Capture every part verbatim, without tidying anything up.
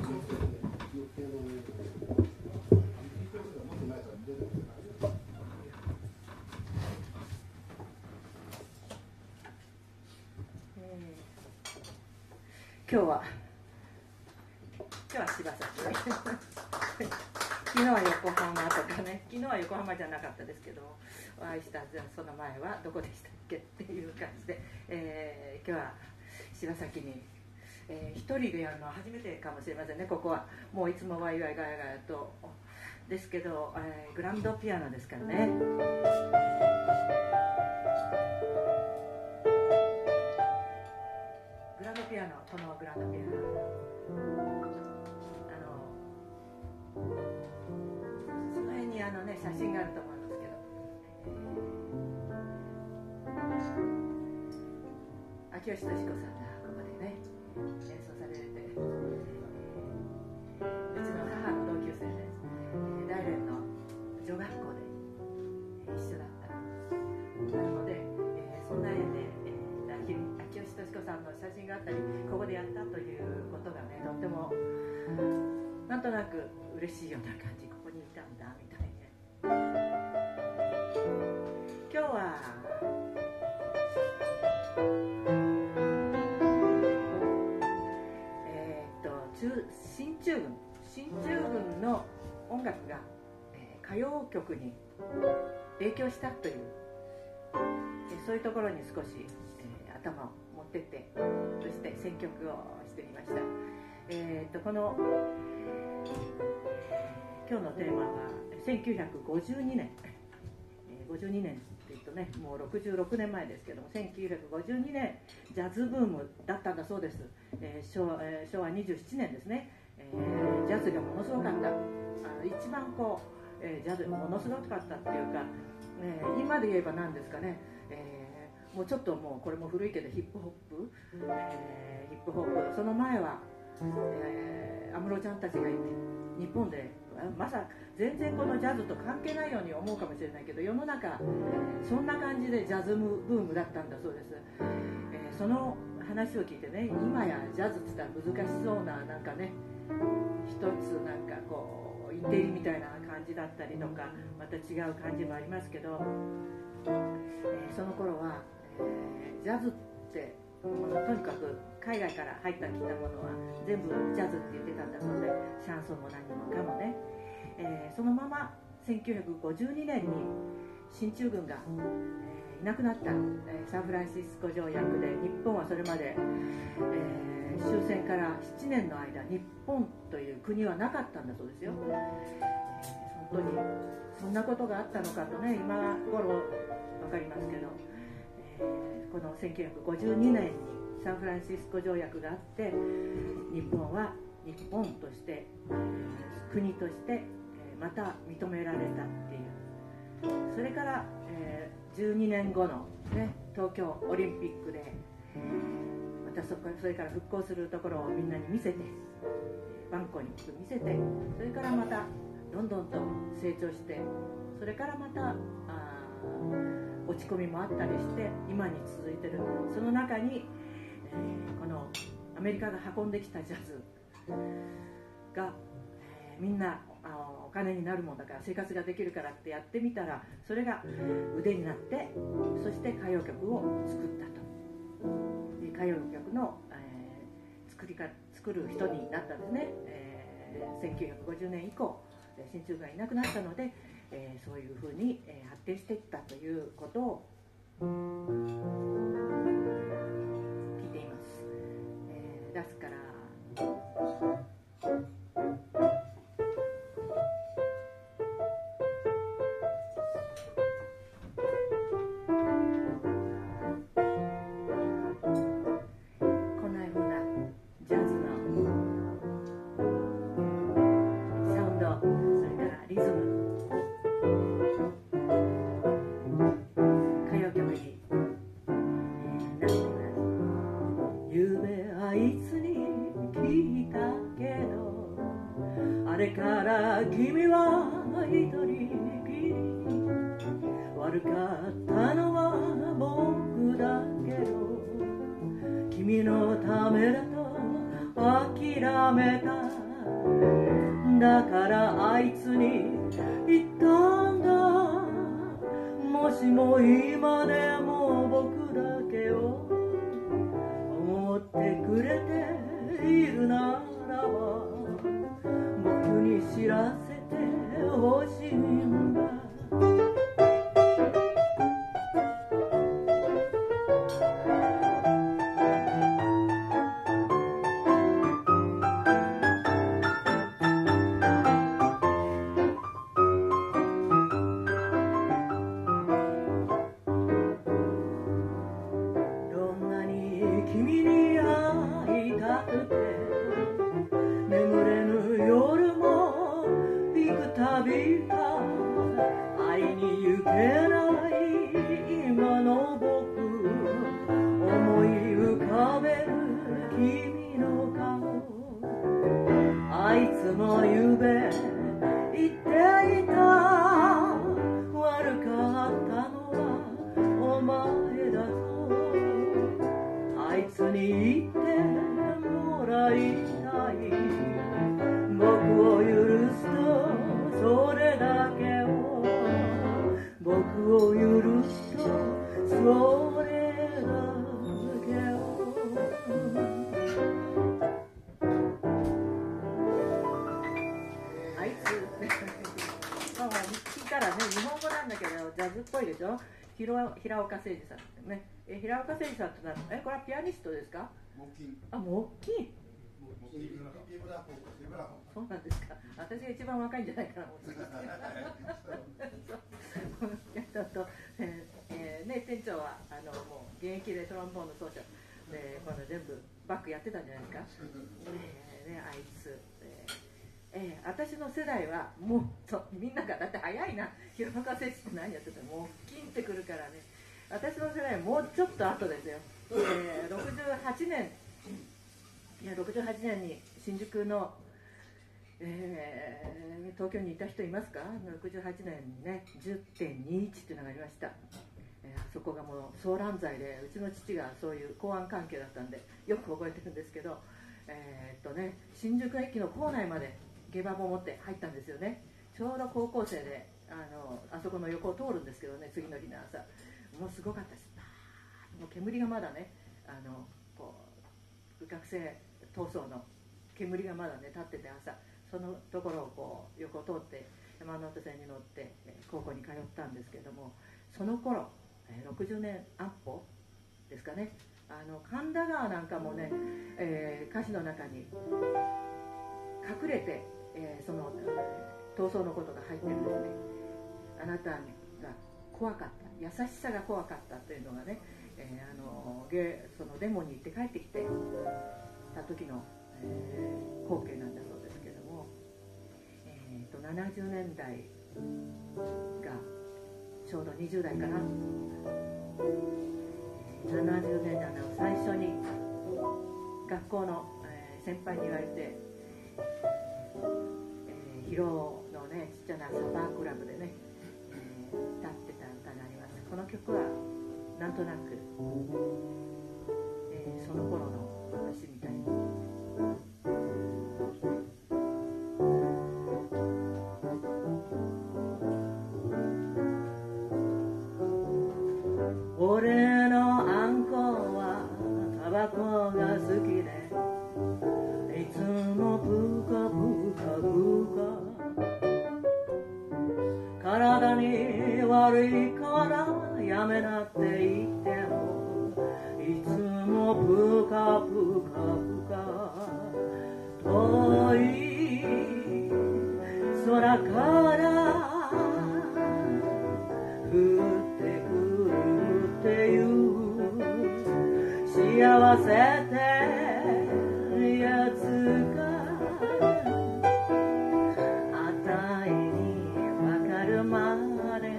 今日は今日は柴崎昨日は横浜とかね、昨日は横浜じゃなかったですけど、お会いしたその前はどこでしたっけっていう感じで、えー、今日は柴崎に、えー、一人でやるのは初めてかもしれませんね。ここはもういつもワイワイガヤガヤとですけど、えー、グランドピアノですからね。グランドピアノ、このグランドピアノ、あのその辺にあのね写真があると思いますけど、えー、秋吉敏子さんがここでね演奏されて、えー、うちの母の同級生で、えー、大連の女学校で、えー、一緒だったなので、えー、そんな縁で、えー、秋吉敏子さんの写真があったり、ここでやったということがね、とってもなんとなく嬉しいような感じ、ここにいたんだみたいで、今日はえー、っと中進駐軍進駐軍の音楽が、えー、歌謡曲に影響したという、えー、そういうところに少し、えー、頭を持ってって、そして選曲をしてみました。えー、っとこの今日のテーマはせんきゅうひゃくごじゅうにねん、えー、ごじゅうにねんっていうとね、もうろくじゅうろくねんまえですけども、せんきゅうひゃくごじゅうにねんジャズブームだったんだそうです。えー、昭和、えー、昭和にじゅうななねんですね、えー、ジャズがものすごかった、あの一番こう、えー、ジャズがものすごかったっていうか、えー、今で言えば何ですかね、えー、もうちょっともうこれも古いけどヒップホップ、えー、ヒップホップ、その前は安室、えー、ちゃんたちがいて日本でまさ全然このジャズと関係ないように思うかもしれないけど、世の中そんな感じでジャズブームだったんだそうです。えー、その話を聞いてね、今やジャズって言ったら難しそうな、なんかね一つなんかこうインテリみたいな感じだったりとか、また違う感じもありますけど、えー、その頃は、えー、ジャズってものとにかく海外から入ってきたものは全部ジャズって言ってたんだそうで、シャンソンも何もかもね、えー、そのまませんきゅうひゃくごじゅうにねんに進駐軍が、えー、いなくなった、えー、サンフランシスコ条約で、日本はそれまで、えー、終戦からななねんの間、日本という国はなかったんだそうですよ。えー、本当にそんなことがあったのかとね、今頃分かりますけど、えー、このせんきゅうひゃくごじゅうにねんにサンフランシスコ条約があって、日本は日本として、えー、国として、えー、また認められたっていう。それから、えー、じゅうにねんごの、ね、東京オリンピックで、また そ, こそれから復興するところをみんなに見せて、バンコに見せて、それからまたどんどんと成長して、それからまたあ落ち込みもあったりして今に続いてる。その中に、えー、このアメリカが運んできたジャズが、えー、みんなあお金になるもんだから生活ができるからってやってみたら、それが腕になって、そして歌謡曲を作ったと。で歌謡曲の、えー、作りか作る人になったんですね。えー、せんきゅうひゃくごじゅうねん以降進駐軍がいなくなったので、えー、そういうふうに、えー、発展していったということを聞いています。えー、ですからこんなふうなジャズのサウンド、それからリズム、歌謡曲になっています。夢はいつに聞いたけど、あれから君は一人きり、悪かったのは僕だけど、君のためだと諦めた。だからあいつに言ったんだ。もしも今でも僕だけを思ってくれているならば、僕に知らせてほしいんだ。平岡誠二さんですね。え平岡誠二さんとなるえこれはピアニストですか？あ、木琴。そうなんですか。私が一番若いんじゃないかなと思ってちょっと、えーえー、ね店長はあのもう現役でトロンボーンの奏者でこの全部バックやってたんじゃないですか。ねねあいつ。えーえー、私の世代はもっとみんながだって早いな、平岡誠二って何やってたの、もう金ってくるからね。私の世代はもうちょっと後ですよ、えー、ろくじゅうはちねんいやろくじゅうはちねんに新宿の、えー、東京にいた人いますか？ろくじゅうはちねんにね じゅってんにいち っていうのがありました、えー、そこがもうソーラン剤で、うちの父がそういう公安関係だったんでよく覚えてるんですけど、えー、っとね新宿駅の構内まで下馬を持って入ったんですよね。ちょうど高校生であのあそこの横を通るんですけどね、次の日の朝もうすごかったです。もう煙がまだねあのこう学生闘争の煙がまだね立ってて、朝そのところをこう横を通って山手線に乗って高校に通ったんですけども、その頃ろくじゅうねん安保ですかね、あの神田川なんかもね、えー、歌詞の中に隠れて、えー、その、えー、闘争のことが入ってるんですね。あなたが怖かった、優しさが怖かったというのがね、えー、あのゲそのデモに行って帰ってきてた時の、えー、光景なんだそうですけども、えー、とななじゅうねんだいがちょうどにじゅうだいかな、ななじゅうねんだいの最初に学校の、えー、先輩に言われて、えー、広尾のねちっちゃなサバークラブでね、えー、歌ってた歌があります。この曲はなんとなく、えー、その頃の私みたいに俺のあんこはタバコが好きで、いつもブカブカブカ、体に悪いからやめなって言ってもいつもブカブカブカ、遠い空から降ってくるっていう幸せってやつがあたいにわかるまで、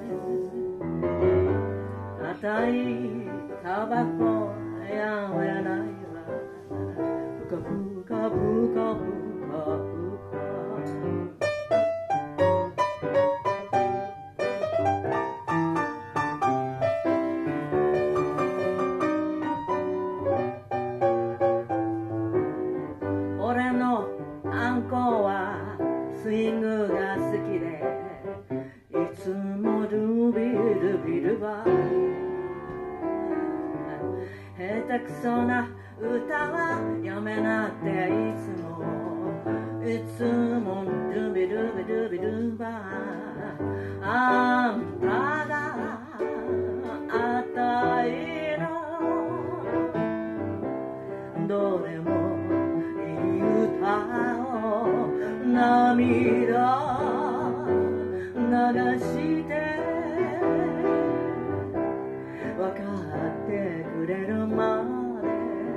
あたいタバコやめないわ、ブカブカブカブカブカ。 こはスイングが好きでいつもルビルビルバ下手くそな歌はやめなっていつもいつもルビルビルビルバあんたがあたいのどれもいい歌を涙流して分かってくれるまで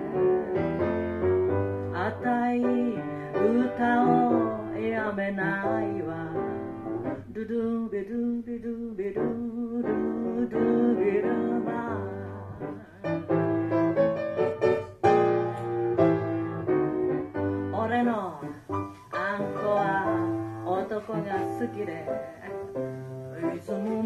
あたい歌をやめないわルルビルビルビルルルビルバ俺のあんこは男が好きでいつも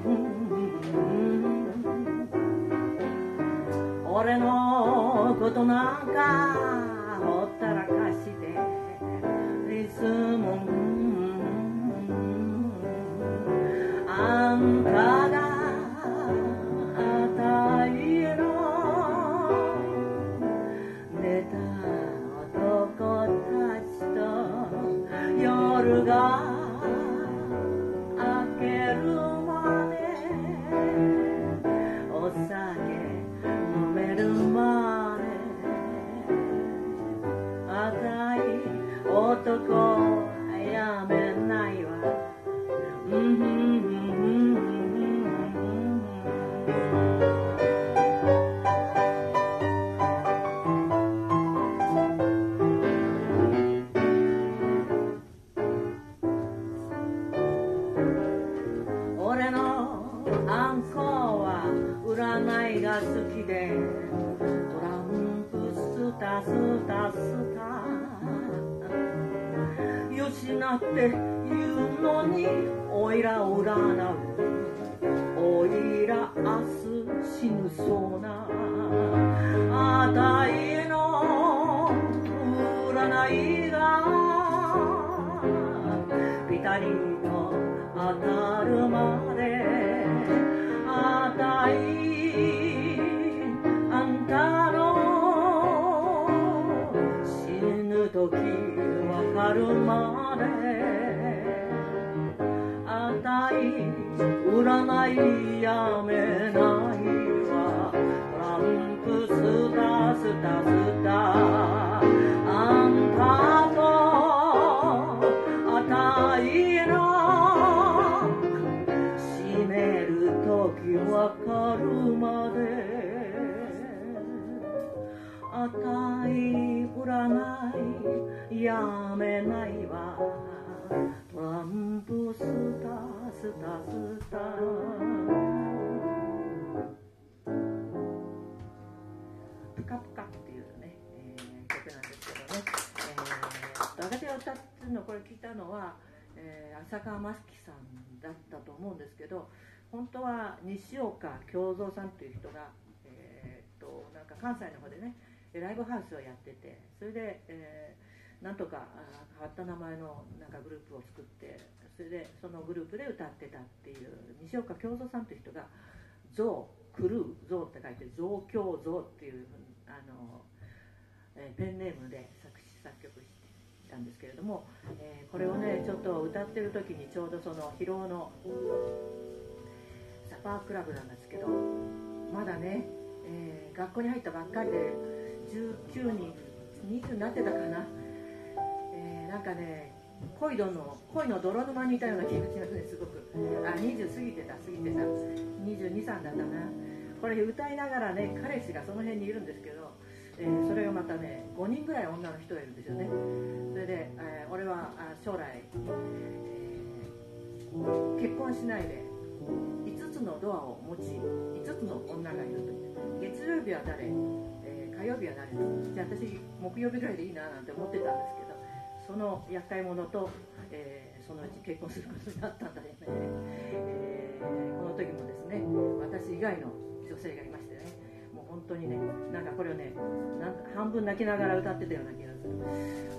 俺のことなんかほったらかしていつもあんたがあたいの寝た男たちと夜が明けるまでお酒飲めるまであたい男やめないわ俺のあんこは占いが好きでトランプスタスタスタよしなって言うのにおいら占うおいら明日死ぬそうなあたいの占いがピタリと当たるまであたいあんたの死ぬ時わかるまであたい占いやめないわトランプスタスタスタあんたとあたいの閉める時わかるまであたい占いやめないわトランプスタスタスタプカプカっていうね、えー、曲なんですけどね、えー、私が歌ってるのこれ聞いたのは、えー、浅川真希さんだったと思うんですけど本当は西岡京三さんという人が、えー、っとなんか関西の方でねライブハウスをやっててそれで、えー、なんとか変わった名前のなんかグループを作ってそれでそのグループで歌ってたっていう西岡京三さんという人が「ゾウ」「クルー」「ゾウ」って書いて「ゾウ京ゾウ」っていうあの、えー、ペンネームで作詞作曲してたんですけれども、えー、これをねちょっと歌ってる時にちょうどその広尾のサパークラブなんですけどまだね、えー、学校に入ったばっかりでじゅうきゅうにんにじゅうになってたかな、えー、なんかね恋の恋の泥沼にいたような気がしますねすごくあにじゅう過ぎてた過ぎてたにじゅうに、さんだったなこれ歌いながらね彼氏がその辺にいるんですけど、えー、それがまたねごにんぐらい女の人がいるんですよねそれで、えー、俺は将来、えー、結婚しないでいつつのドアを持ちいつつの女がいるという月曜日は誰、えー、火曜日は誰じゃあ私木曜日ぐらいでいいななんて思ってたんですけどその厄介者と、えー、そのうち結婚することになったんだよね、えー、この時もですね私以外の女性がいましてねもう本当にねなんかこれをねなん半分泣きながら歌ってたような気がするあ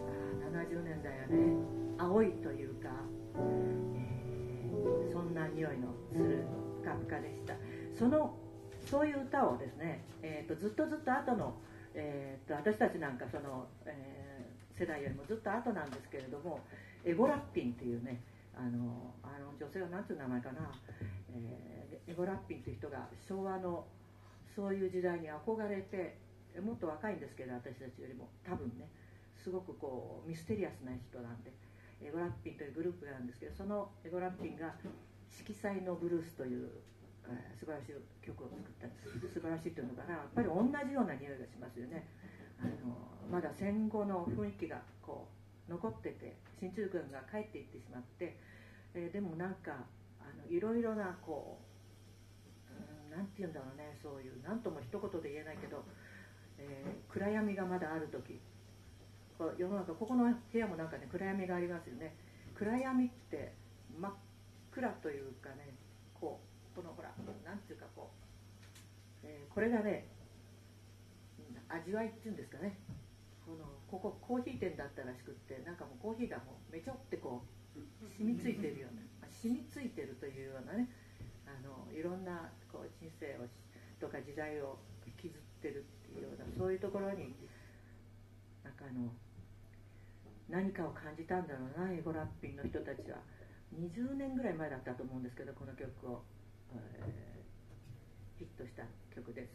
ななじゅうねんだいはね、青いというか、えー、そんな匂いのするプカプカでした。そのそういう歌をですね、えー、とずっとずっと後の、えー、と私たちなんかその、えー、世代よりもずっと後なんですけれども、エゴラッピンっていうね、あのあの女性は何ていう名前かな、えー、エゴラッピンという人が昭和のそういう時代に憧れて、もっと若いんですけど私たちよりも多分ね、すごくこうミステリアスな人なんで、エゴラッピンというグループがあるんですけど、そのエゴラッピンが色彩のブルースという、えー、素晴らしい曲を作ったんです。素晴らしいというのかな、やっぱり同じような匂いがしますよね。あのまだ戦後の雰囲気がこう残ってて、進駐軍が帰っていってしまって、えー、でもなんかあのいろいろなこう、うん、なんていうんだろうね、そういう何とも一言で言えないけど、えー、暗闇がまだある時、こう世の中ここの部屋もなんかね暗闇がありますよね。暗闇って真っ暗というかね、こうこのほらなんていうかこう、えー、これがね味わいっていうんですかね、このここコーヒー店だったらしくって、なんかもうコーヒーがもうめちょってこう染みついてるような、染みついてるというようなね、あのいろんなこう人生をとか時代を引きずってるっていうような、そういうところになんかあの何かを感じたんだろうな、エゴラッピンの人たちは。にじゅうねんぐらい前だったと思うんですけど、この曲を、えー、ヒットした曲です。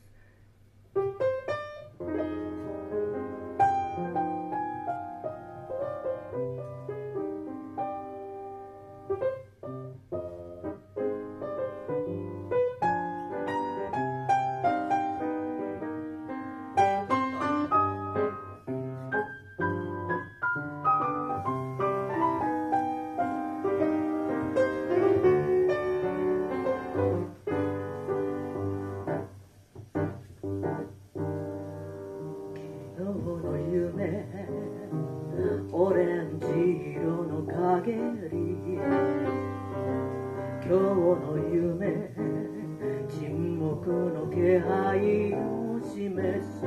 オレンジ色の陰り、今日の夢、沈黙の気配を示す。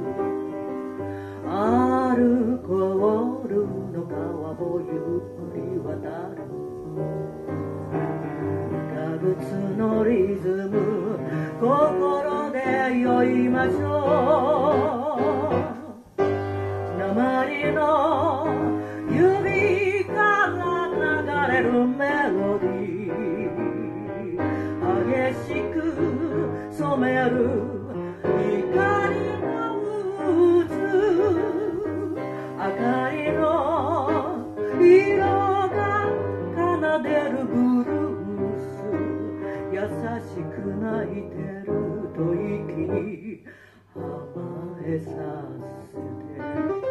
アルコールの川をゆっくり渡る無我靴のリズム、心で酔いましょう。鉛の指から流れるメロディー、激しく染める光の渦、明かりの色が奏でるブルース、優しく泣いてる吐息に甘えさせて。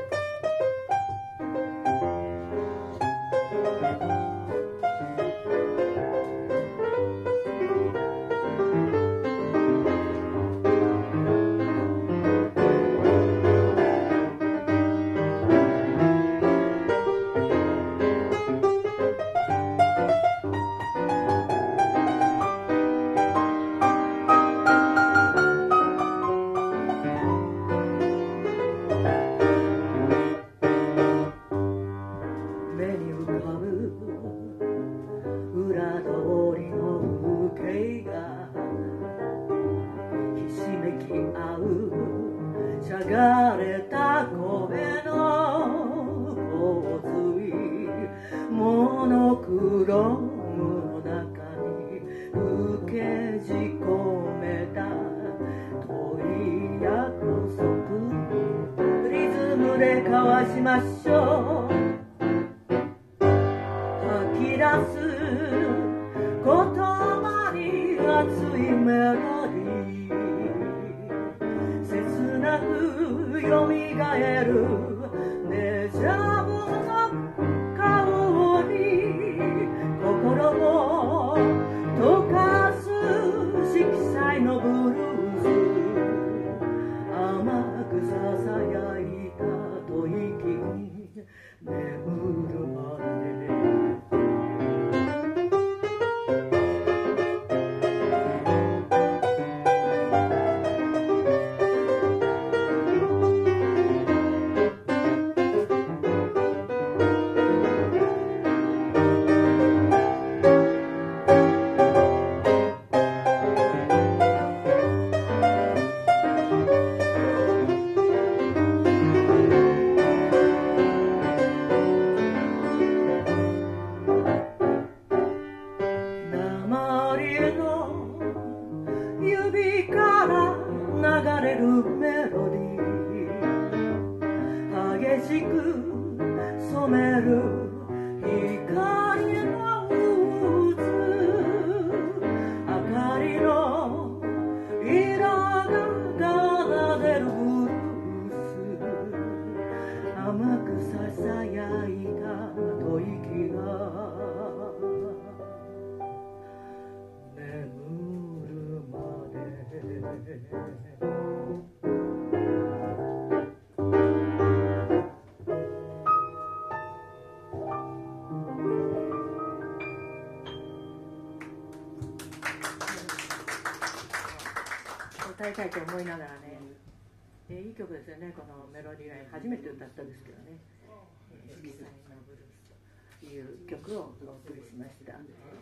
歌いたいと思いながらね、えー、いい曲ですよね。このメロディーライン初めて歌ったんですけどね、えー、色彩のブルースという曲をお送りしました。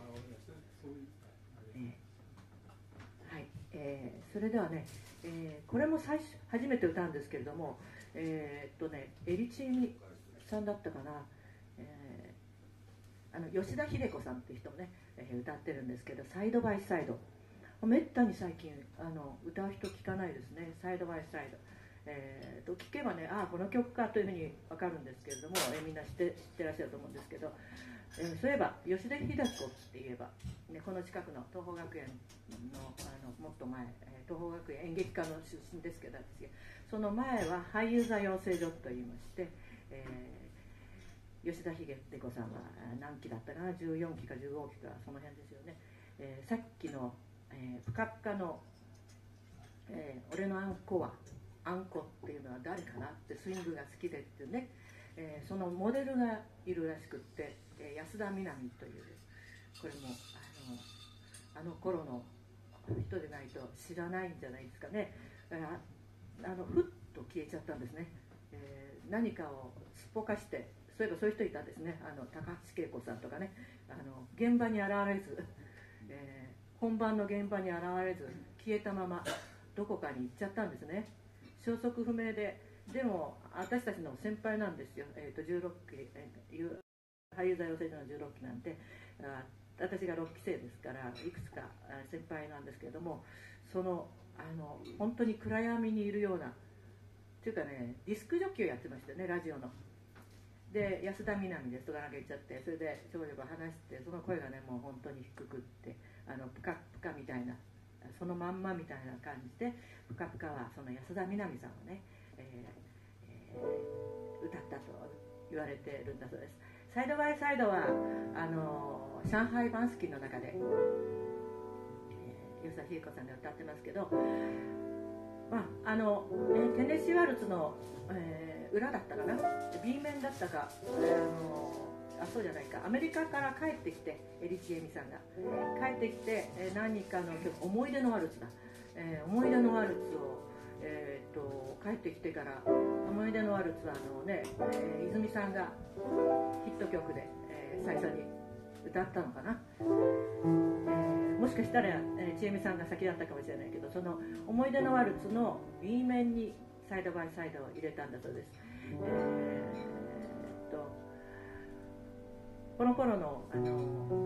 えーはいえー、それではね、えー、これも最初初めて歌うんですけれども、えー、っとねエリチーニさんだったかな、えー、あの吉田秀子さんっていう人もね、えー、歌ってるんですけど、サイドバイサイド、めったに最近あの歌う人聞かないですね。サイドバイサイド、えー、と聞けばね、ああこの曲かというふうに分かるんですけれども、えー、みんな知って知ってらっしゃると思うんですけど、えー、そういえば吉田秀子って言えば、ね、この近くの東邦学園 の, あのもっと前、えー、東邦学園演劇科の出身ですけど、私その前は俳優座養成所といいまして、えー、吉田秀子さんは何期だったかな、じゅうよんきかじゅうごきか、その辺ですよね。えー、さっきのえー、ぷかぷかの、えー、俺のあんこはあんこっていうのは誰かなって、スイングが好きでっていうね、えー、そのモデルがいるらしくって、えー、安田みなみという、これもあのあの頃の人でないと知らないんじゃないですかね。ああのふっと消えちゃったんですね、えー、何かをすっぽかして。そういえばそういう人いたんですね。あの高橋恵子さんとかね、あの現場に現れず、えー本番の現場に現れず消えたままどこかに行っちゃったんですね。消息不明で、でも私たちの先輩なんですよ。えー、とじゅうろっき、えー、俳優座養成所のじゅうろっきなんで、あ私がろっき生ですからいくつか先輩なんですけれども、そのあの本当に暗闇にいるようなっていうかね、ディスクジョッキーをやってましたよね、ラジオの。で安田みなみですとかなんか言っちゃって、それでちょこちょこ話して、その声がねもう本当に低くって、あのプカプカみたいな、そのまんまみたいな感じで、プカプカはその安田みなみさんをね、えーえー、歌ったと言われてるんだそうです。サイドバイサイドはあの上海バンスキーの中で、えー、吉田秀子さんが歌ってますけど、まああのえテネシーワルツの、えー、裏だったかな、 B 面だったか、あのあそうじゃないか、アメリカから帰ってきて、エリチエミさんが帰ってきて、えー、何かの曲、思い出のワルツだ、えー、思い出のワルツを、えー、と帰ってきてから、思い出のワルツはあの、ねえー、泉さんがヒット曲で、えー、最初に歌ったのかな、えー、もしかしたら、えー、ちえみさんが先だったかもしれないけど、その思い出のワルツの B 面にサイドバイサイドを入れたんだそうです。えー、とこの頃の、あの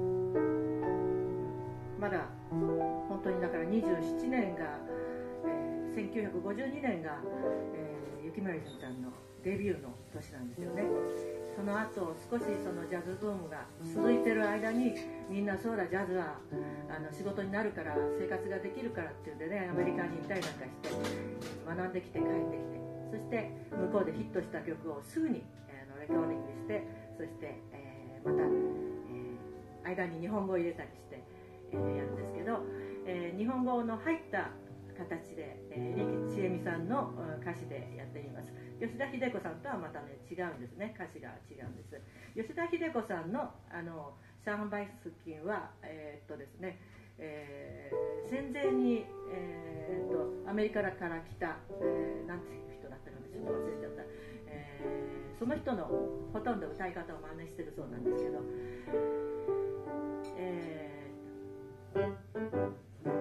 まだ本当にだからにじゅうななねんが、えー、せんきゅうひゃくごじゅうにねんが、えー、雪村泉さんのデビューの年なんですよね。その後少しそのジャズブームが続いてる間に、みんなそうだジャズはあの仕事になるから、生活ができるからっていうんでね、アメリカに行ったりなんかして学んできて帰ってきて、そして向こうでヒットした曲をすぐに、えー、のレコーディングして、そして、えー、また、えー、間に日本語を入れたりして、えー、やるんですけど、えー、日本語の入った形で、えー、リキ千恵美さんの歌詞でやっています。吉田秀子さんとはまたね違うんですね、歌詞が違うんです。吉田秀子さんのあのシャンバイスキンは、えー、っとですね、えー、戦前に、えー、っとアメリカから来た、えー、なんていう人だったかちょっと忘れちゃった、えー、その人のほとんど歌い方を真似してるそうなんですけど、えー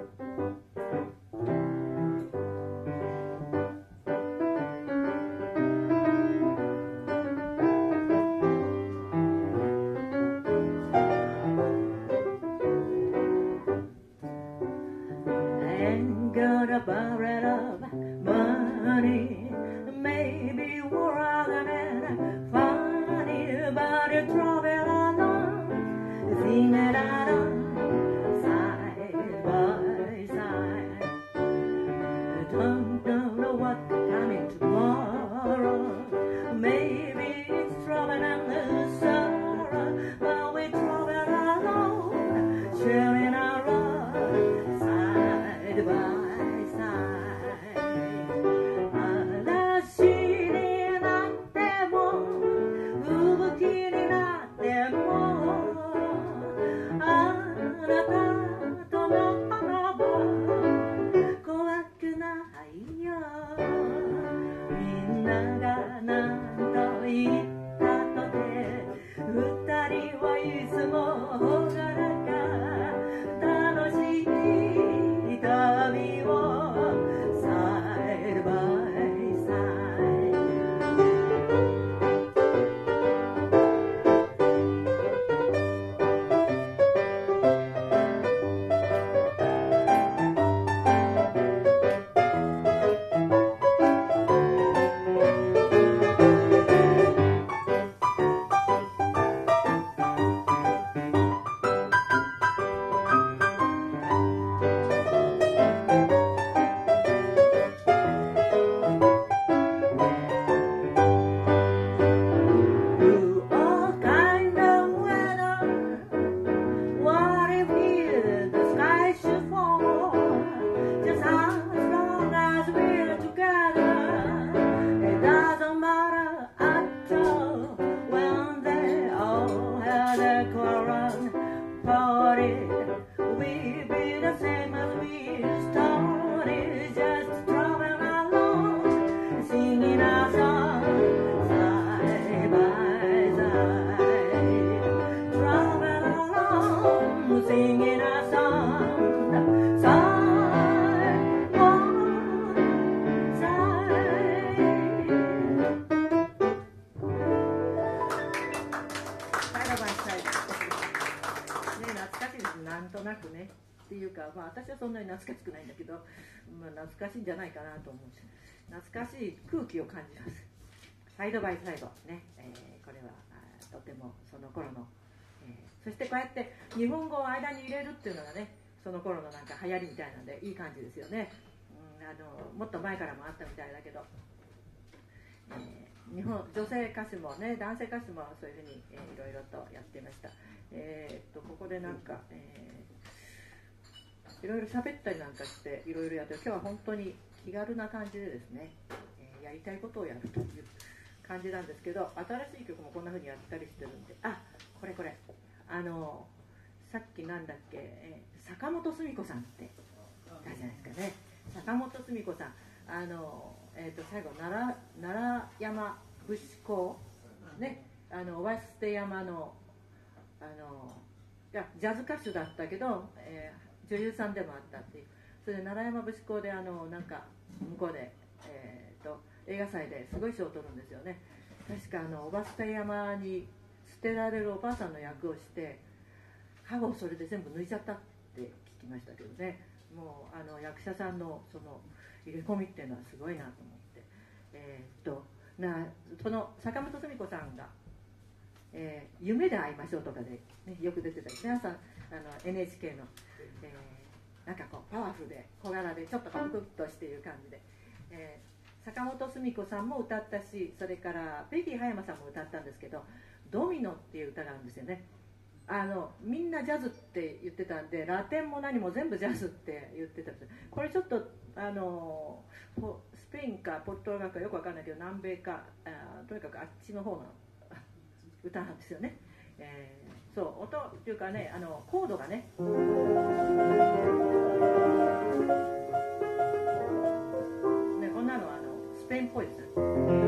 Got a barrel of money, maybe we're running funny, but it's travel along, sing it out side by side. Don't know what's coming tomorrow, maybe it's trouble and the sorrow, but we travel along, sharing our road side by side. となくねっていうか、まあ、私はそんなに懐かしくないんだけど、まあ、懐かしいんじゃないかなと思うし、懐かしい空気を感じます。サイドバイサイドね、えー、これはとてもその頃の、えー、そしてこうやって日本語を間に入れるっていうのがね、その頃のなんか流行りみたいなんでいい感じですよね。うん、あのもっと前からもあったみたいだけど、えー、日本女性歌手もね、男性歌手もそういうふうに、えー、いろいろとやってました。えー、っとここでなんか、えー、いろいろ喋ったりなんかしていろいろやってる。今日は本当に気軽な感じでですね、えー、やりたいことをやるという感じなんですけど、新しい曲もこんな風にやったりしてるんで、あ、これこれあのさっきなんだっけ、えー、坂本澄子さんっていたじゃないですかね。坂本澄子さん、あの、えー、と最後奈良、奈良山伏講ね、あの小捨山のあのいやジャズ歌手だったけど、えー、女優さんでもあったっていう。それで奈良山伏講であのなんか向こうで、えー、と映画祭ですごい賞を取るんですよね。確かあの小捨山に捨てられるおばあさんの役をして、歯をそれで全部抜いちゃったって聞きましたけどね。もうあの役者さんのその入れ込みっていうのはすごいなと思って、えー、っとなその坂本澄子さんが、えー、夢で会いましょうとかで、ね、よく出てたり、皆さんあの エヌエイチケー の、えー、なんかこうパワフルで小柄でちょっとコクッとしている感じで、えー、坂本澄子さんも歌ったし、それからペギー葉山さんも歌ったんですけど、ドミノっていう歌があるんですよね。あのみんなジャズって言ってたんで、ラテンも何も全部ジャズって言ってたんです。これちょっとあのスペインかポルトガルかよくわかんないけど、南米かあとにかくあっちの方の歌なんですよね。えー、そう音っていうかね、あのコードがね、ね、こんなのはあのスペインっぽいですよ。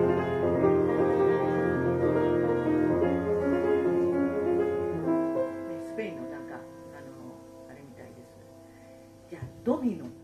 スペインのなんかあのあれみたいです。じゃあドミノ。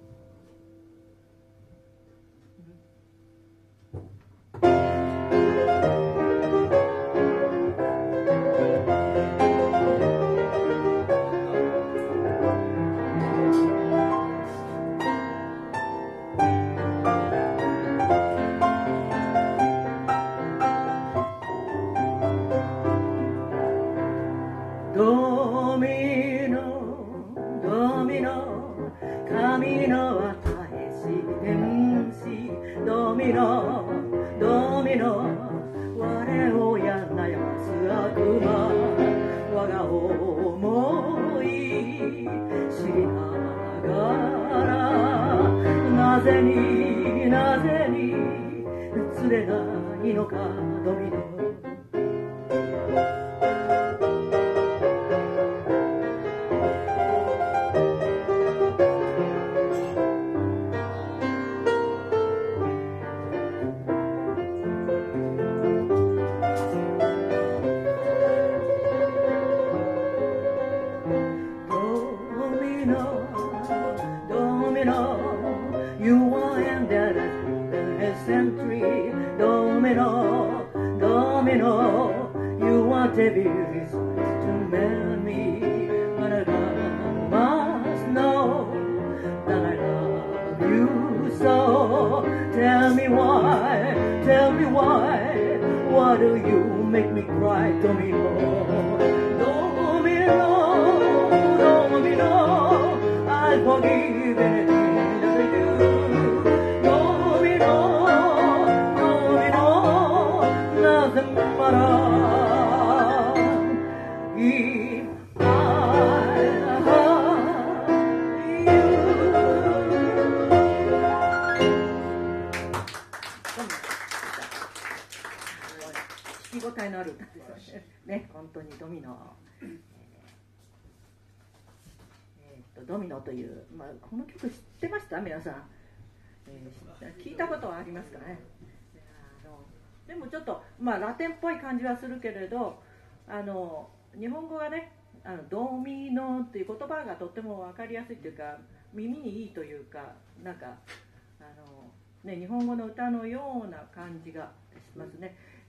ドミノドミノ神の与えし天使、ドミノドミノ我をや悩ます悪魔、我が思い知りながら、なぜになぜに釣れないのかドミノ。ドミノという、まあ、この曲知ってました皆さん、えー、聞いたことはありますかね。あのでもちょっと、まあ、ラテンっぽい感じはするけれど、あの日本語がね、あのドミノっていう言葉がとっても分かりやすいというか、耳にいいというか、なんかあの、ね、日本語の歌のような感じがしますね。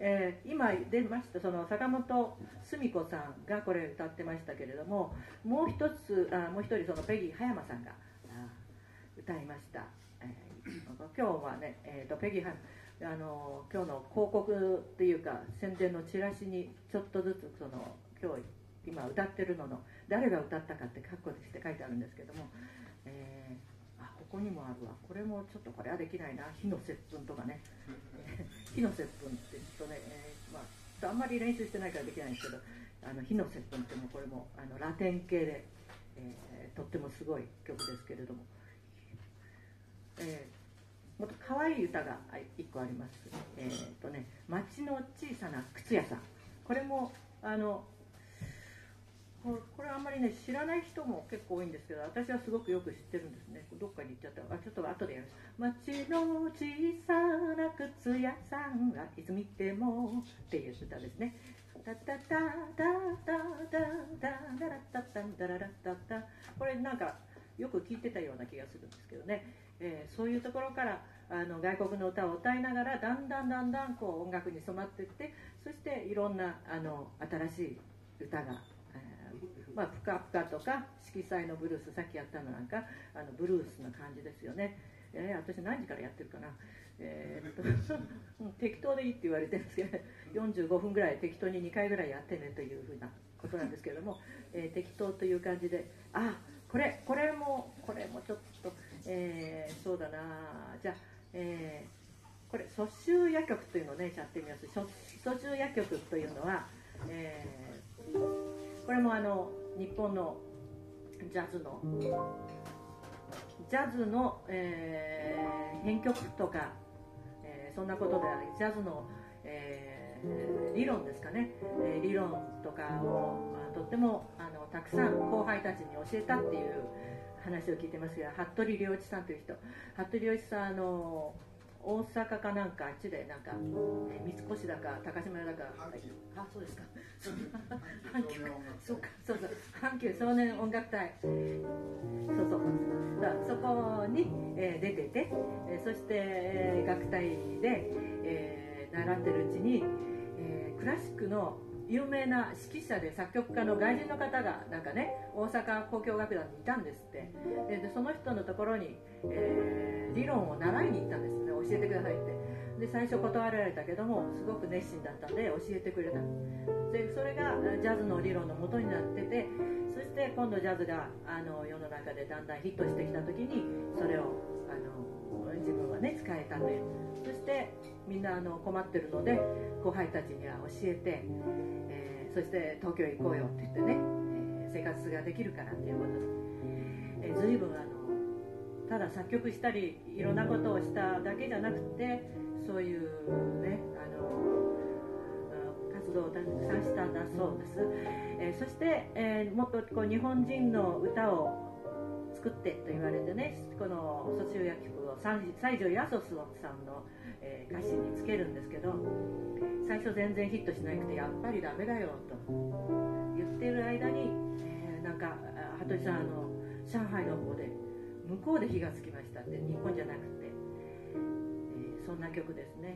えー、今出ましたその坂本澄子さんがこれ歌ってましたけれども、もう一つあもう一人そのペギー葉山さんが歌いました、えー、今日はね、えー、とペギー葉あの今日の広告っていうか宣伝のチラシにちょっとずつその今日今歌ってるのの誰が歌ったかってカッコして書いてあるんですけども、えー、あここにもあるわ、これもちょっとこれはできないな、火の接吻とかね火の接吻って言うとね、えーまあ、あんまり練習してないからできないんですけど、あの火の接吻ってもこれもあのラテン系で、えー、とってもすごい曲ですけれども、えー、もっと可愛い歌がいっこあります。えーとね、町の小さな靴屋さん、これもあのこれあんまりね知らない人も結構多いんですけど、私はすごくよく知ってるんですね。どっかに行っちゃったら、あちょっと後でやる。町の小さな靴屋さんがいつ見てもっていう歌ですね。タタタタタタタタラタタタララタタ、これなんかよく聞いてたような気がするんですけどね、えー、そういうところからあの外国の歌を歌いながらだんだんだんだんこう音楽に染まっていって、そしていろんなあの新しい歌が、まあ、プカプカとか色彩のブルース、さっきやったのなんかあのブルースな感じですよね。えー、私何時からやってるかな、えー、っと適当でいいって言われてるんですけど、よんじゅうごふんぐらい適当ににかいぐらいやってねというふうなことなんですけれども、えー、適当という感じで、あこれこれもこれもちょっと、えー、そうだな、じゃあ、えー、これ蘇州夜曲というのをねやってみます。蘇州夜曲というのは、えー、これもあの日本のジャズのジャズの、えー、編曲とか、えー、そんなことでジャズの、えー、理論ですかね、えー、理論とかを、まあ、とってもあのたくさん後輩たちに教えたっていう話を聞いてますが、服部良一さんという人、服部良一さんあの大阪かなんかあっちでなんか三越だか高島屋だか、あそうですか阪急そうかそうそう阪急少年音楽隊、そうそうだそこに、えー、出てて、えー、そして、えー、楽隊で、えー、習ってるうちに、えー、クラシックの有名な指揮者で作曲家の外人の方がなんかね大阪交響楽団にいたんですって。でその人のところに、えー、理論を習いに行ったんですね。教えてくださいって。で最初断られたけどもすごく熱心だったんで教えてくれた。でそれがジャズの理論の元になってて、そして今度ジャズがあの世の中でだんだんヒットしてきた時にそれをあの自分はね使えたという。そしてみんなあの困ってるので後輩たちには教えて、えー、そして東京へ行こうよって言ってね、えー、生活ができるからということで、えー、随分あのただ作曲したりいろんなことをしただけじゃなくて、そういうねあの活動をたくさんしたんだそうです。えー、そして、えー、もっとこう日本人の歌を作ってと言われてね、この蘇州夜曲を西条八十さんの、えー、歌詞につけるんですけど、最初全然ヒットしなくてやっぱりダメだよと言ってる間に、えー、なんか羽鳥さんあの上海の方で向こうで火がつきましたって、日本じゃなくて、えー、そんな曲ですね。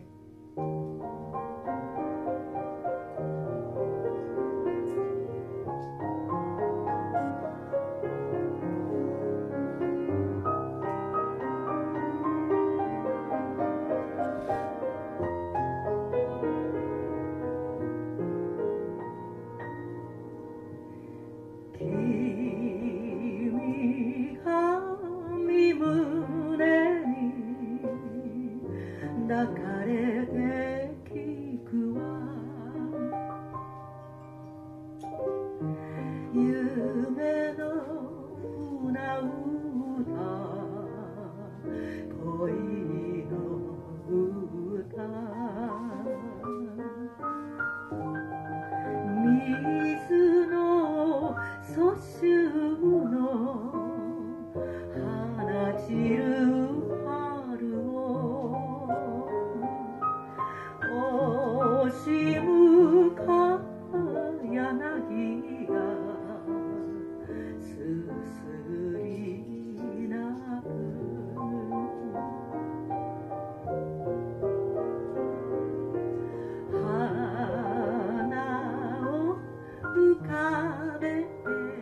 壁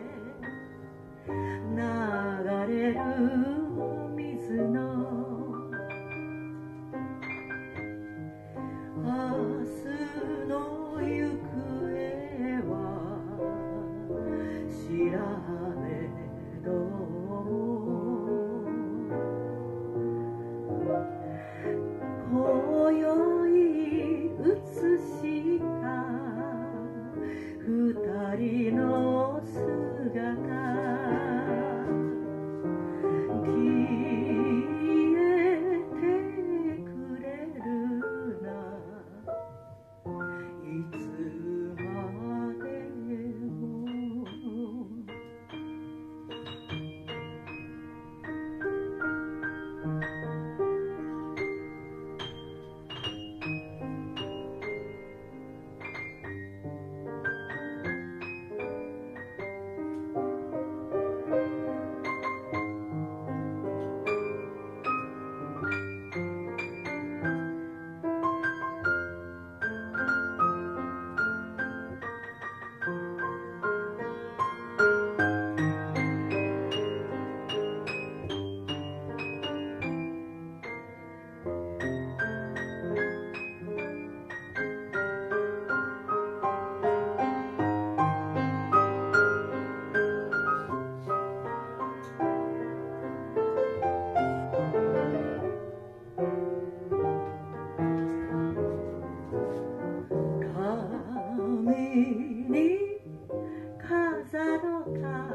で流れる水の明日の行方は知らねど今宵映した二人の姿消えてくれるないつまでもに飾ろうか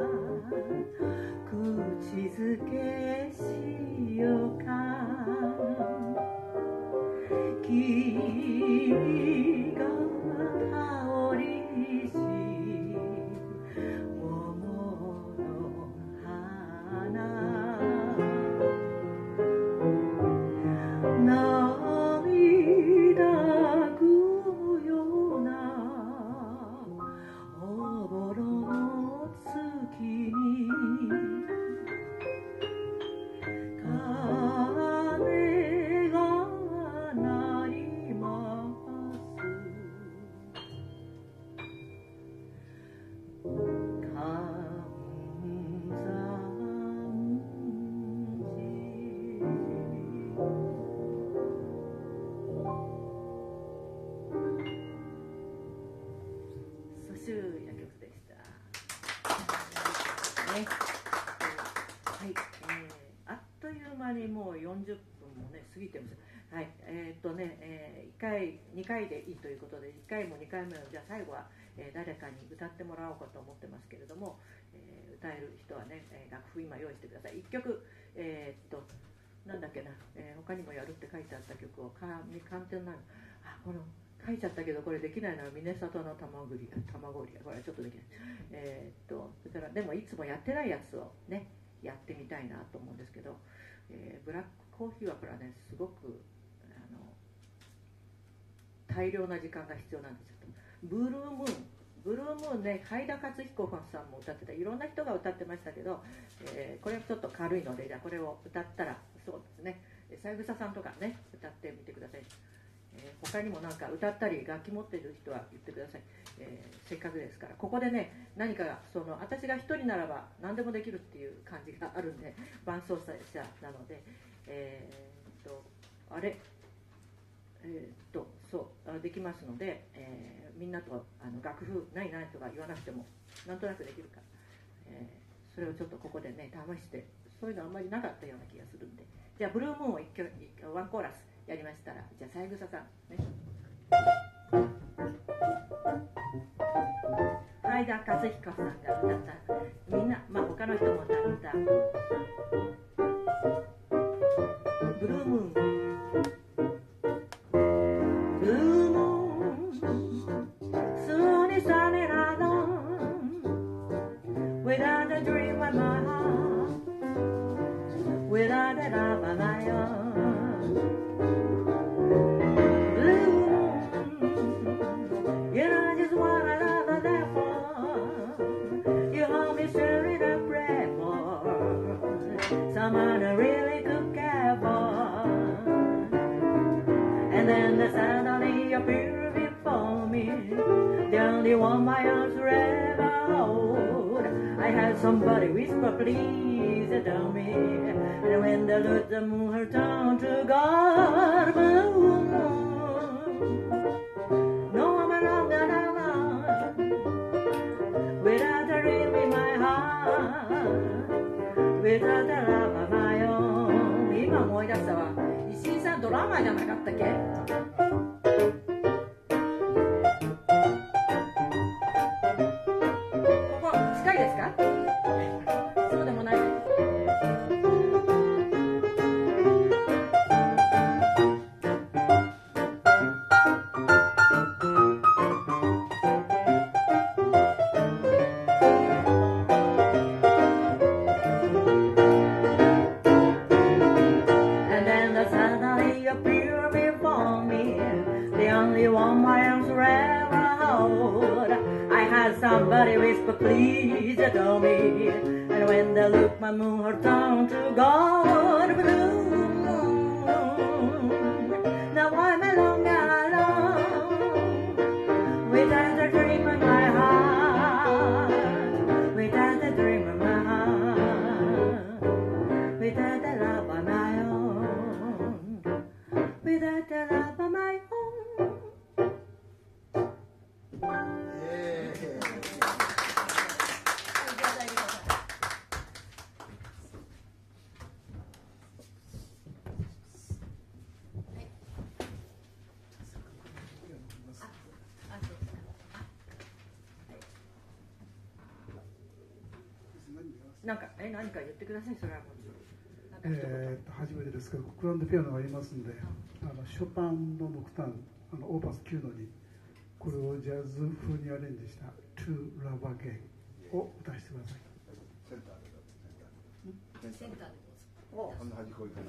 口づけしようか木が香りし桃の花涙ぐようなおぼろの月に鐘が鳴ります蘇州夜曲でした。ね、はい、えー、あっという間にもうよんじゅっぷんもね過ぎてます。はい、えー、っとね、えー、いっかいにかいでいいということでいっかいもにかいめのじゃあ最後は、えー、誰かに歌ってもらおうかと思ってますけれども、えー、歌える人はね、えー、楽譜今用意してください。いっきょく、えー、っとなんだっけな、えー、他にもやるって書いてあった曲をかみかんてんなのあこの書いちゃったけどこれできないのは峰里の卵売り卵売りこれはちょっとできない。えー、っとそれからでもいつもやってないやつをねやってみたいなと思うんですけど、えー、ブラックコーヒーはこれはねすごくあの大量な時間が必要なんですよ。ブルームーンブルームーンね海田克彦さんも歌ってたいろんな人が歌ってましたけど、えー、これはちょっと軽いのでじゃあこれを歌ったらそうですね三枝さんとかね歌ってみてください。えー、他にもなんか歌ったり楽器持ってる人は言ってください。えー、せっかくですからここでね何かがその私が一人ならば何でもできるっていう感じがあるんで伴奏者なので、えー、っとあれえー、っとそうできますので、えー、みんなとあの楽譜ないないとか言わなくてもなんとなくできるから、えー、それをちょっとここでね試してそういうのあんまりなかったような気がするんでじゃあブルームーンを一曲ワンコーラスやりましたらじゃあ三枝さんね海田克彦さんが歌ったみんなまあ他の人も歌ったブルームーンWithout a dream in my heart, without a love of my own, blue, you know just what I love her there for. You hold me stirring a prayer for someone I really could care for. And then suddenly you appear before me, the only only one my arms ever hold. I had somebody whisper, please tell me. And when the Lord the moon her tongue to God, no I'm alone alone without a dream in my heart, without a love of my own. 今思い出したわ。石井さんドラマーじゃなかったっけ？Somebody whisper, please tell me. And when they look, my moon her tongue to God blue. Now I'm alone, alone, without a dream in my heart, without a dream in my heart, without a love of my own, without a love of my own. なんかえ何か言ってください。それはもうえー、と初めてですけど、グランドピアノがありますんで、あのショパンの木炭、あのオーパスきゅうのにこれをジャズ風にアレンジした「To Love Again」を歌わせてください。センターでセンターでどうぞ。あんな端っこ行か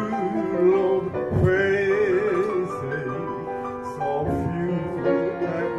ない。Praise, so few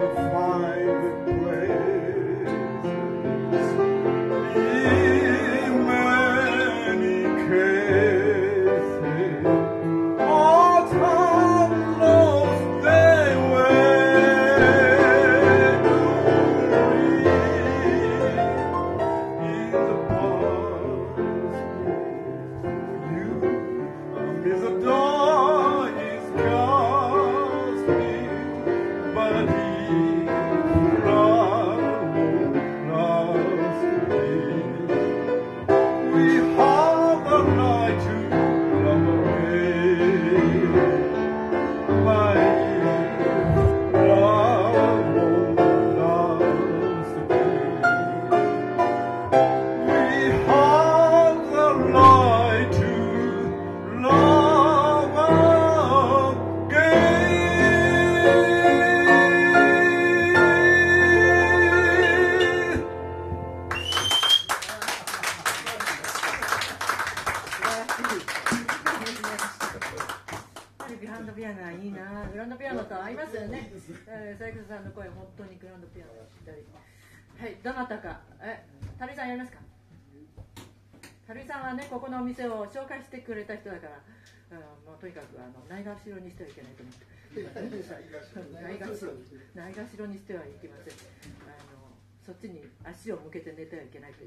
そうそう、合いますよね。えー、佐伯さんの声、本当にグランドピアノやったり。はい、どなたか、え、タルイさんやりますか。タルイさんはね、ここのお店を紹介してくれた人だから、うん、もうとにかくあのないがしろにしてはいけないと思って。ないがしろ、ないがしろにしてはいけません。あのそっちに足を向けて寝てはいけないという。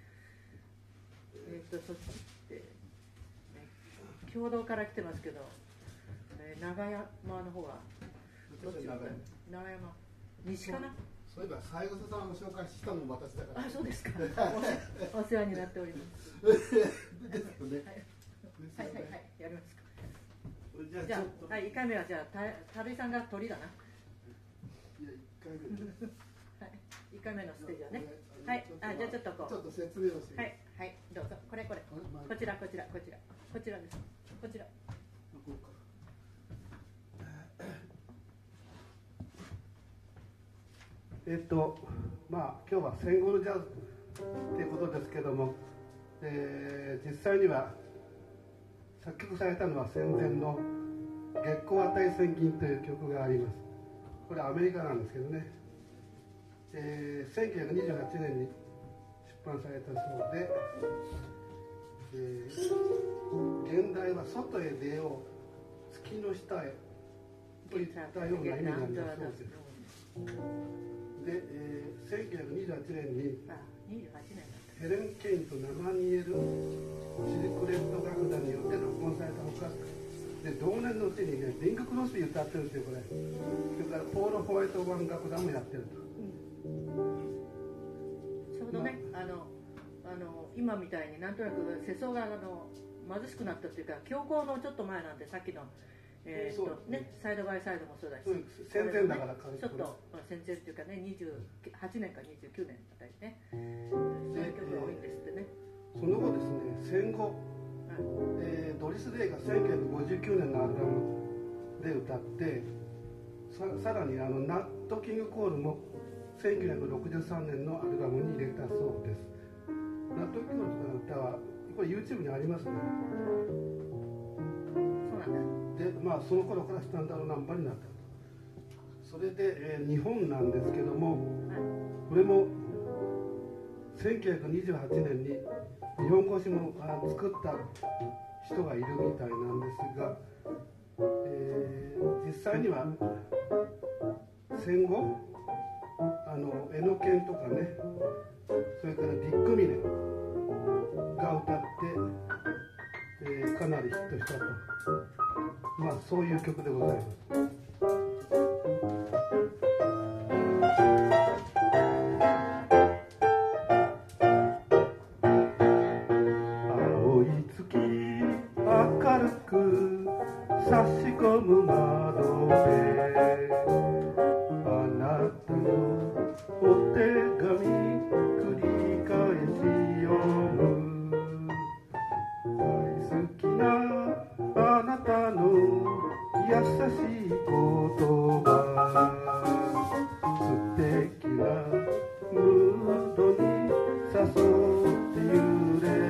えっと、そして、ね、共同から来てますけど、ね、長山の方はどっち長山、西かな。 そういえば三枝さんを紹介したのも私だから。 あ、そうですか。お世話になっております。 ですよね。 はいはいはい、やりますか。 じゃあ、 じゃあ、はい、いっかいめはじゃあたたるいさんが鳥だな。 いや、いっかいめ。 はい、いっかいめのステージはね。はい、あ、じゃあちょっとこう。 ちょっと説明をして。 はい、はい、どうぞ。これこれ。こちらこちらこちらこちらです。こちら。 こうか。 えっとまあ今日は戦後のジャズっていうことですけども、えー、実際には作曲されたのは戦前の「月光値千金」という曲があります。これはアメリカなんですけどね、えー、せんきゅうひゃくにじゅうはちねんに出版されたそうで、えー、現代は外へ出よう月の下へといったような意味なんだそうです。で、えー、せんきゅうひゃくにじゅうはちねんにヘレン・ケインとナマニエル・シルクレット楽団によって録音されたほかで、同年のうちにねビング・クロスビー歌ってるんですよ。これそれからポール・ホワイト・ワン楽団もやってると、 うん、ちょうどね、まあ、あのあの今みたいになんとなく世相があの貧しくなったっていうか、恐慌のちょっと前なんで、さっきのえーとね、サイドバイサイドもそうだし、 戦前だから、ね、 ちょっと戦前っていうかね、にじゅうはちねんかにじゅうきゅうねんあたりね、そういう曲が多いんですってね。 その後ですね、戦後、えー、ドリス・デイがせんきゅうひゃくごじゅうきゅうねんのアルバムで歌って、さ, さらにあのナット・キング・コールもせんきゅうひゃくろくじゅうさんねんのアルバムに入れたそうです。ナット・キング・コールとかの歌はこれ YouTube にありますね。 そうなんだ。 でまあ、その頃からスタンダードナンバーになったと。それで、えー、日本なんですけども、これもせんきゅうひゃくにじゅうはちねんに日本語詞も作った人がいるみたいなんですが、えー、実際には戦後あのエノケンとかね、それからビッグミネが歌って、えー、かなりヒットしたと。まあそういう曲でございます。青い月明るく差し込む窓で、あなたのお手紙繰り返し読む。大好きなあなたの優しい言葉、素敵なムードに誘って揺れ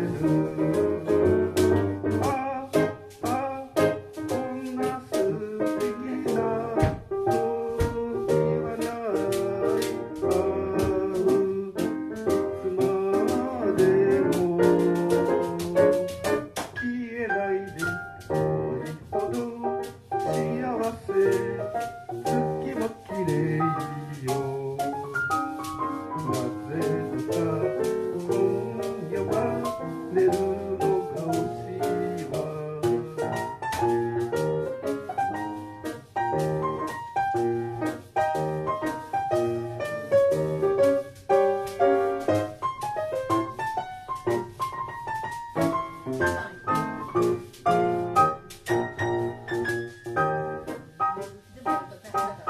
る。ああ、こんな素敵な時はない。あういつまでも消えないで、どれほど幸せ、月も綺麗よ。なぜとか今夜は寝るのが惜しいわ。 でも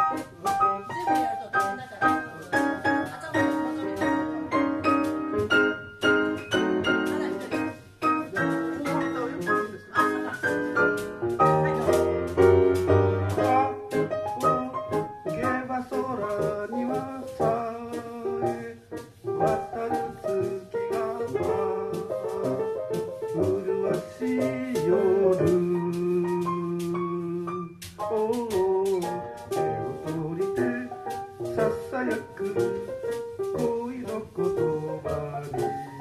く恋の言葉に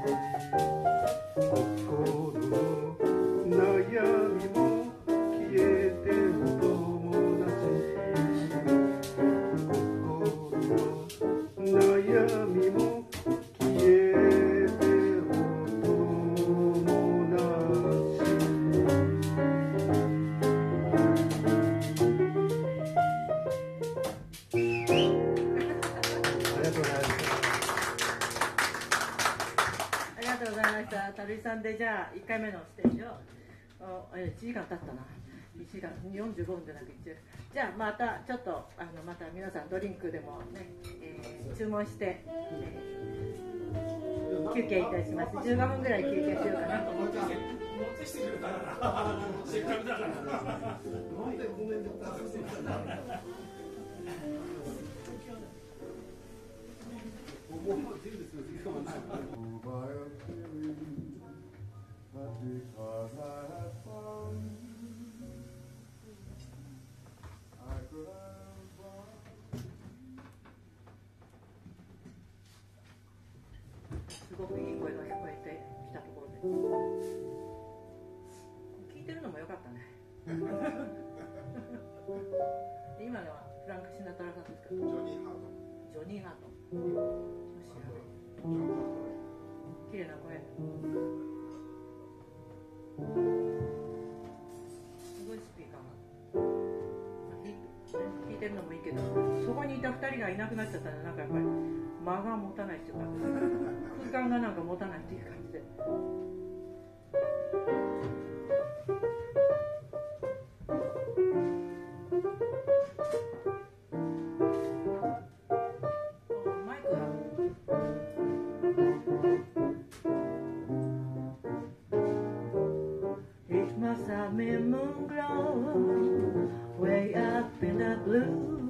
心の悩みも消えてお友達心の悩みも消えてお友達ありがとうございました。旅さんでじゃあいっかいめのステージをおいちじかん経ったな。いちじかんよんじゅうごふんでなくいちじゃあまたちょっとあのまた皆さんドリンクでもね、えー注文して、えー休憩いたします。じゅうごふんぐらい休憩しようかなと思ってます。 持ってきてくれたからせっかくだからなんでごめんねすごくいい声が聞こえてきたところで聞いてるのも良かったね今のはフランク・シナトラさんですか？ ジョニー・ハート。 ジョニー・ハート。 ジョン・ハート。 綺麗な声。すごいスピーカーが。弾いてるのもいいけど、そこにいたふたりがいなくなっちゃったらなんかやっぱり間が持たないっていうか空間がなんか持たないっていう感じで。マイクがIt must have been moon glow way up in the blue.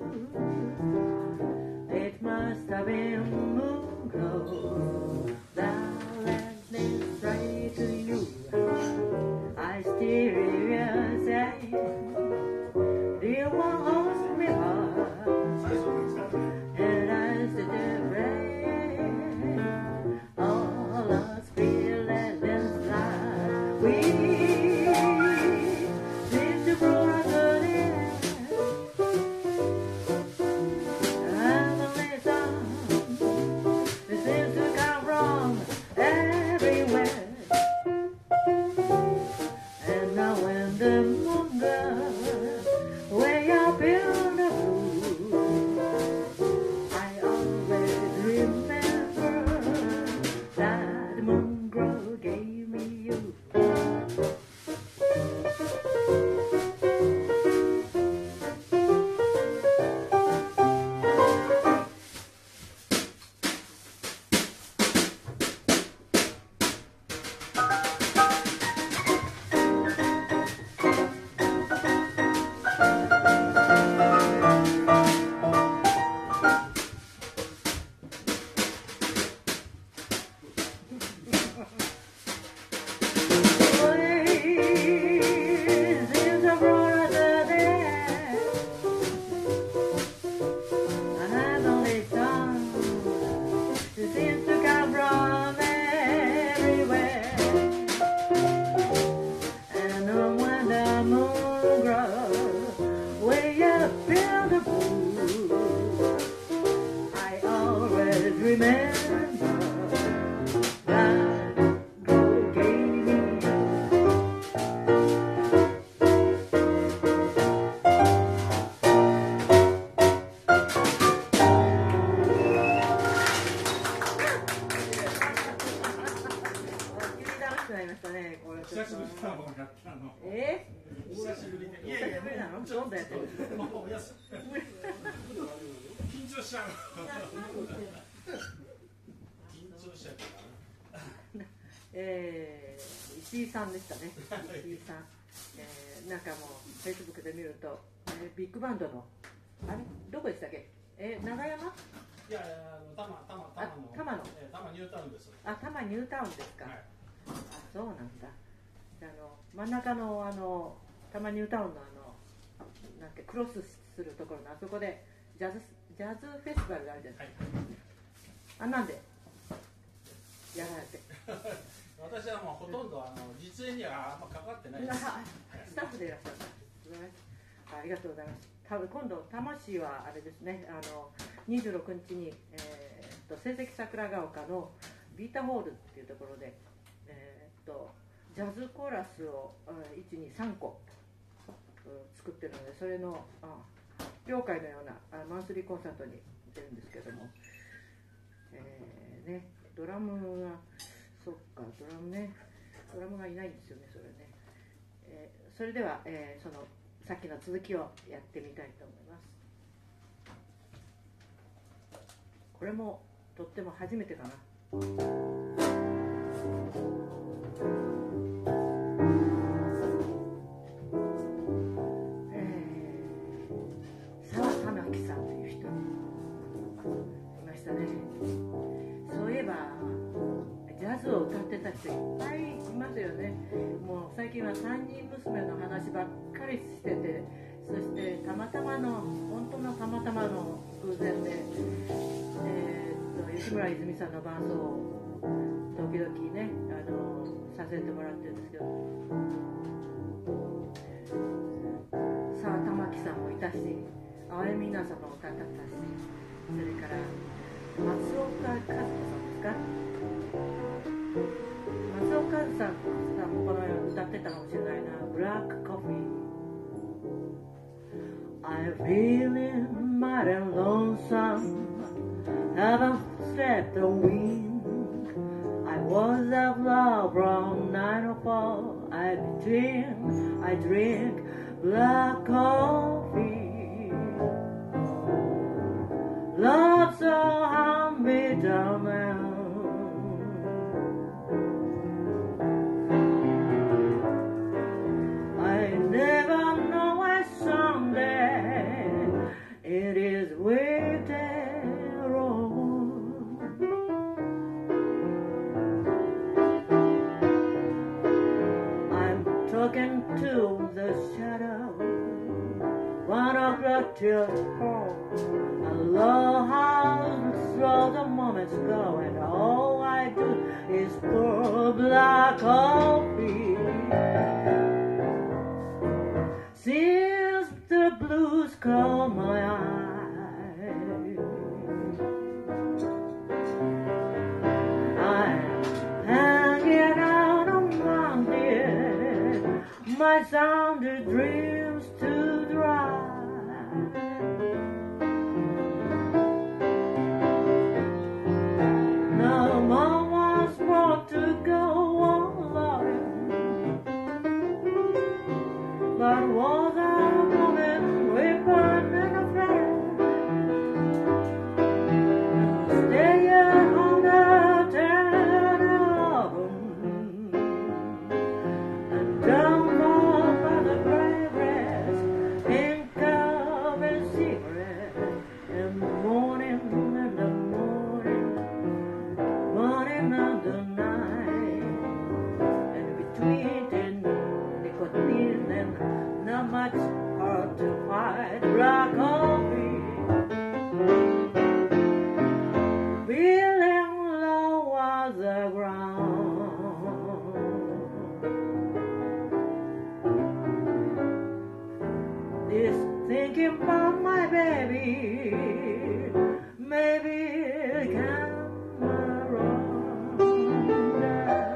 It must have been moon glow that led me straight to you. I still say, do you want me hard? And I stood there praying, all us feeling inside. We seem to grow us early. And the listen, it seems to come from everywhere. And now when the moon goes way up in the blue, I always remember that the moon glow gave me you. Seems a brighter day. A heavenly sun seems to come from everywhere. And when the moon grows way up in the blue, I always remember that glow gave me 久しぶりだもんやったのえ久しぶりでい久しぶりなの？どんなやつ？ もうおやす緊張しちゃう緊張しちゃうからえー、石井さんでしたね。石井さん、えー、なんかもうフェイスブックで見ると、えー、ビッグバンドのあれどこでしたっけ？えー、長山？ いやいやあの多摩多摩多摩のえー多摩ニュータウンです。 あ、多摩ニュータウンですか。 はい、 あ、そうなんだ。あの真ん中のあの多摩ニュータウンのあのなんてクロスするところのあそこでジャズジャズフェスティバルがあるじゃないですか、はい、あんなんでやられて私はもうほとんどあの実演にはあんま関わってないです。 スタッフでいらっしゃった。ありがとうございます。多分今度魂はあれですね。あのにじゅうろくにちに、えー、っと成績桜ヶ丘のビータホールっていうところで、えー、っとジャズコーラスをいち、に、さんこ作ってるので、それのあ発表会のようなあマンスリーコンサートに出るんですけども、えー、ね、ドラムがそっかドラムねドラムがいないんですよねそれね、えー、それでは、えー、そのさっきの続きをやってみたいと思います。これもとっても初めてかな。澤玉木さんという人いましたね。そういえばジャズを歌ってた人いっぱいいますよね。もう最近は三人娘の話ばっかりしてて、そしてたまたまの本当のたまたまの偶然で、えー、っと吉村泉さんの伴奏を時々ねあのさせてもらってるんですけど、澤玉木さんもいたし、青江美奈さんも歌ったし、それから松岡和子さんですか、松岡さんもこのように歌ってたかもしれないな。ブラックコフィー I'm feeling mighty lonesome, haven't slept a wink. I was out love from nine to four. I drink, I drink black coffee. Love so humble down. Never know why someday it is waiting wrong. I'm talking to the shadow, one o'clock till four. I love how slow the moments go, and all I do is pour black coffee. Since the blues caught my eye, I'm hanging out among them, my sounded dreams to dry. No more was brought to go on loving, but was a woman weapon and a friend, stay on the telephone and down by the progress in cup and cigarette, and morning and the morning, morning and the night, and between the nicotine and not much hard to find. Black coffee, feeling low on the ground. This thinking about my baby, maybe it can run down.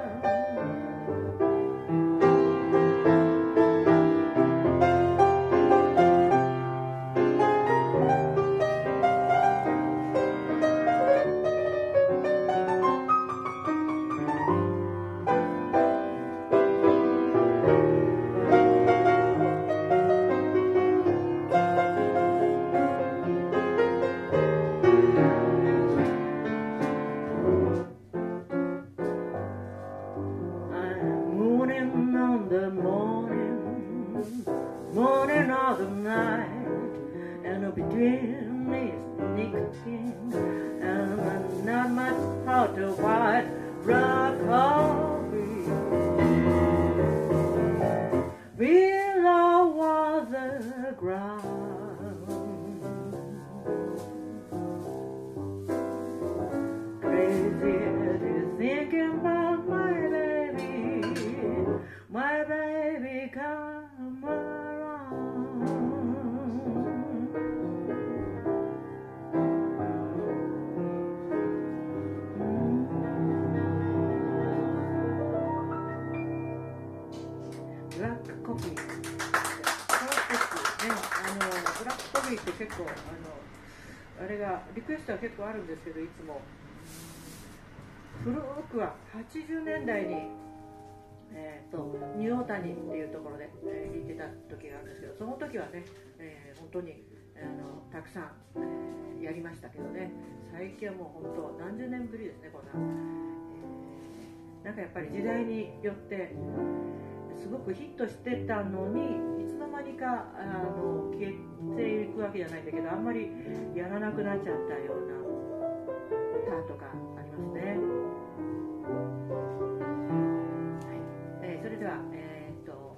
I'm mooning on the morning, morning of the night, and between these nicotine and not much hard to fight. Black coffee, below was the ground. コフィー、この時ね、あのブラックコフィーって結構あのあれがリクエストは結構あるんですけど、いつも古くははちじゅうねんだいに、えー、とニューオータニっていうところで、えー、弾いてた時があるんですけど、その時はね、えー、本当にあのたくさん、えー、やりましたけどね、最近はもう本当何十年ぶりですね、こんな、えー、なんかやっぱり時代によってすごくヒットしてたのに、いつの間にかあの消えていくわけじゃないんだけど、あんまりやらなくなっちゃったような歌とかありますね。はい、えー、それではえー、っと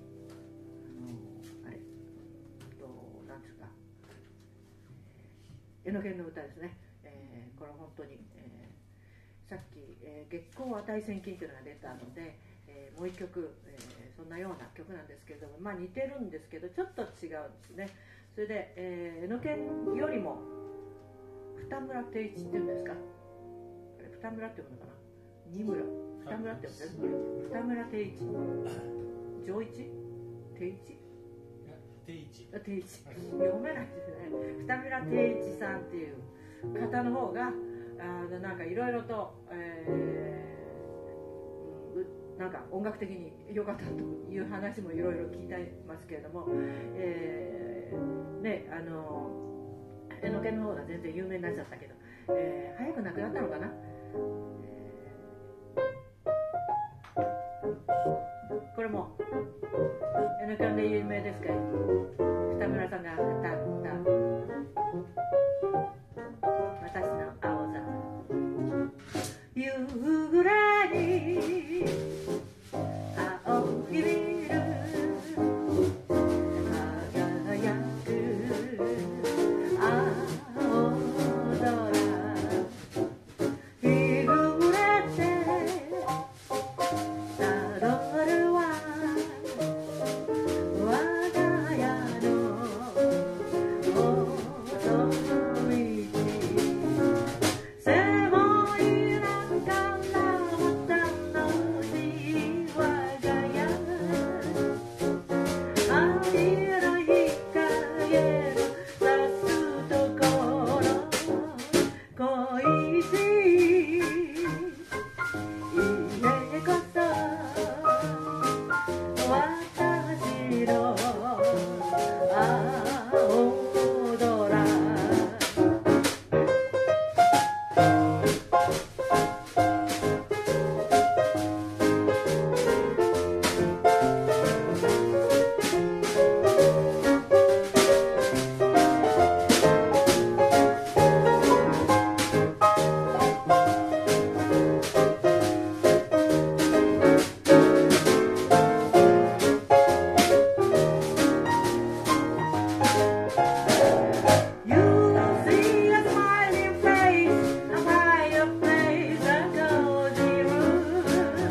あれとなんですか、えのけんの歌ですね。えー、これ本当に、えー、さっき、えー、月光値千金というのが出たので、えー、もう一曲、えー、そんなような曲なんですけれども、まあ似てるんですけどちょっと違うんですね。それで、えー、えのけんよりも二村定一っていうんですか、二村っていうのかな、二村、二村って言うんです、二村定一、上一、定一、 定一、 定一、読めないですね。二村定一さんっていう方の方があのなんかいろいろと、えー、なんか音楽的に良かったという話もいろいろ聞いてますけれども、えー、ね、あのえのけの方が全然有名になっちゃったけど、えー、早く亡くなったのかな。これもえのけで有名ですけど、二村さんが歌った私の青空、夕暮れに青いビル輝く青空、日暮れてたどるわ我が家の細道、狭い中から楽しい我が家、愛の光の差すところ、恋しい家こそ私の青空。You see a smiling face, a fireplace, a cozy room,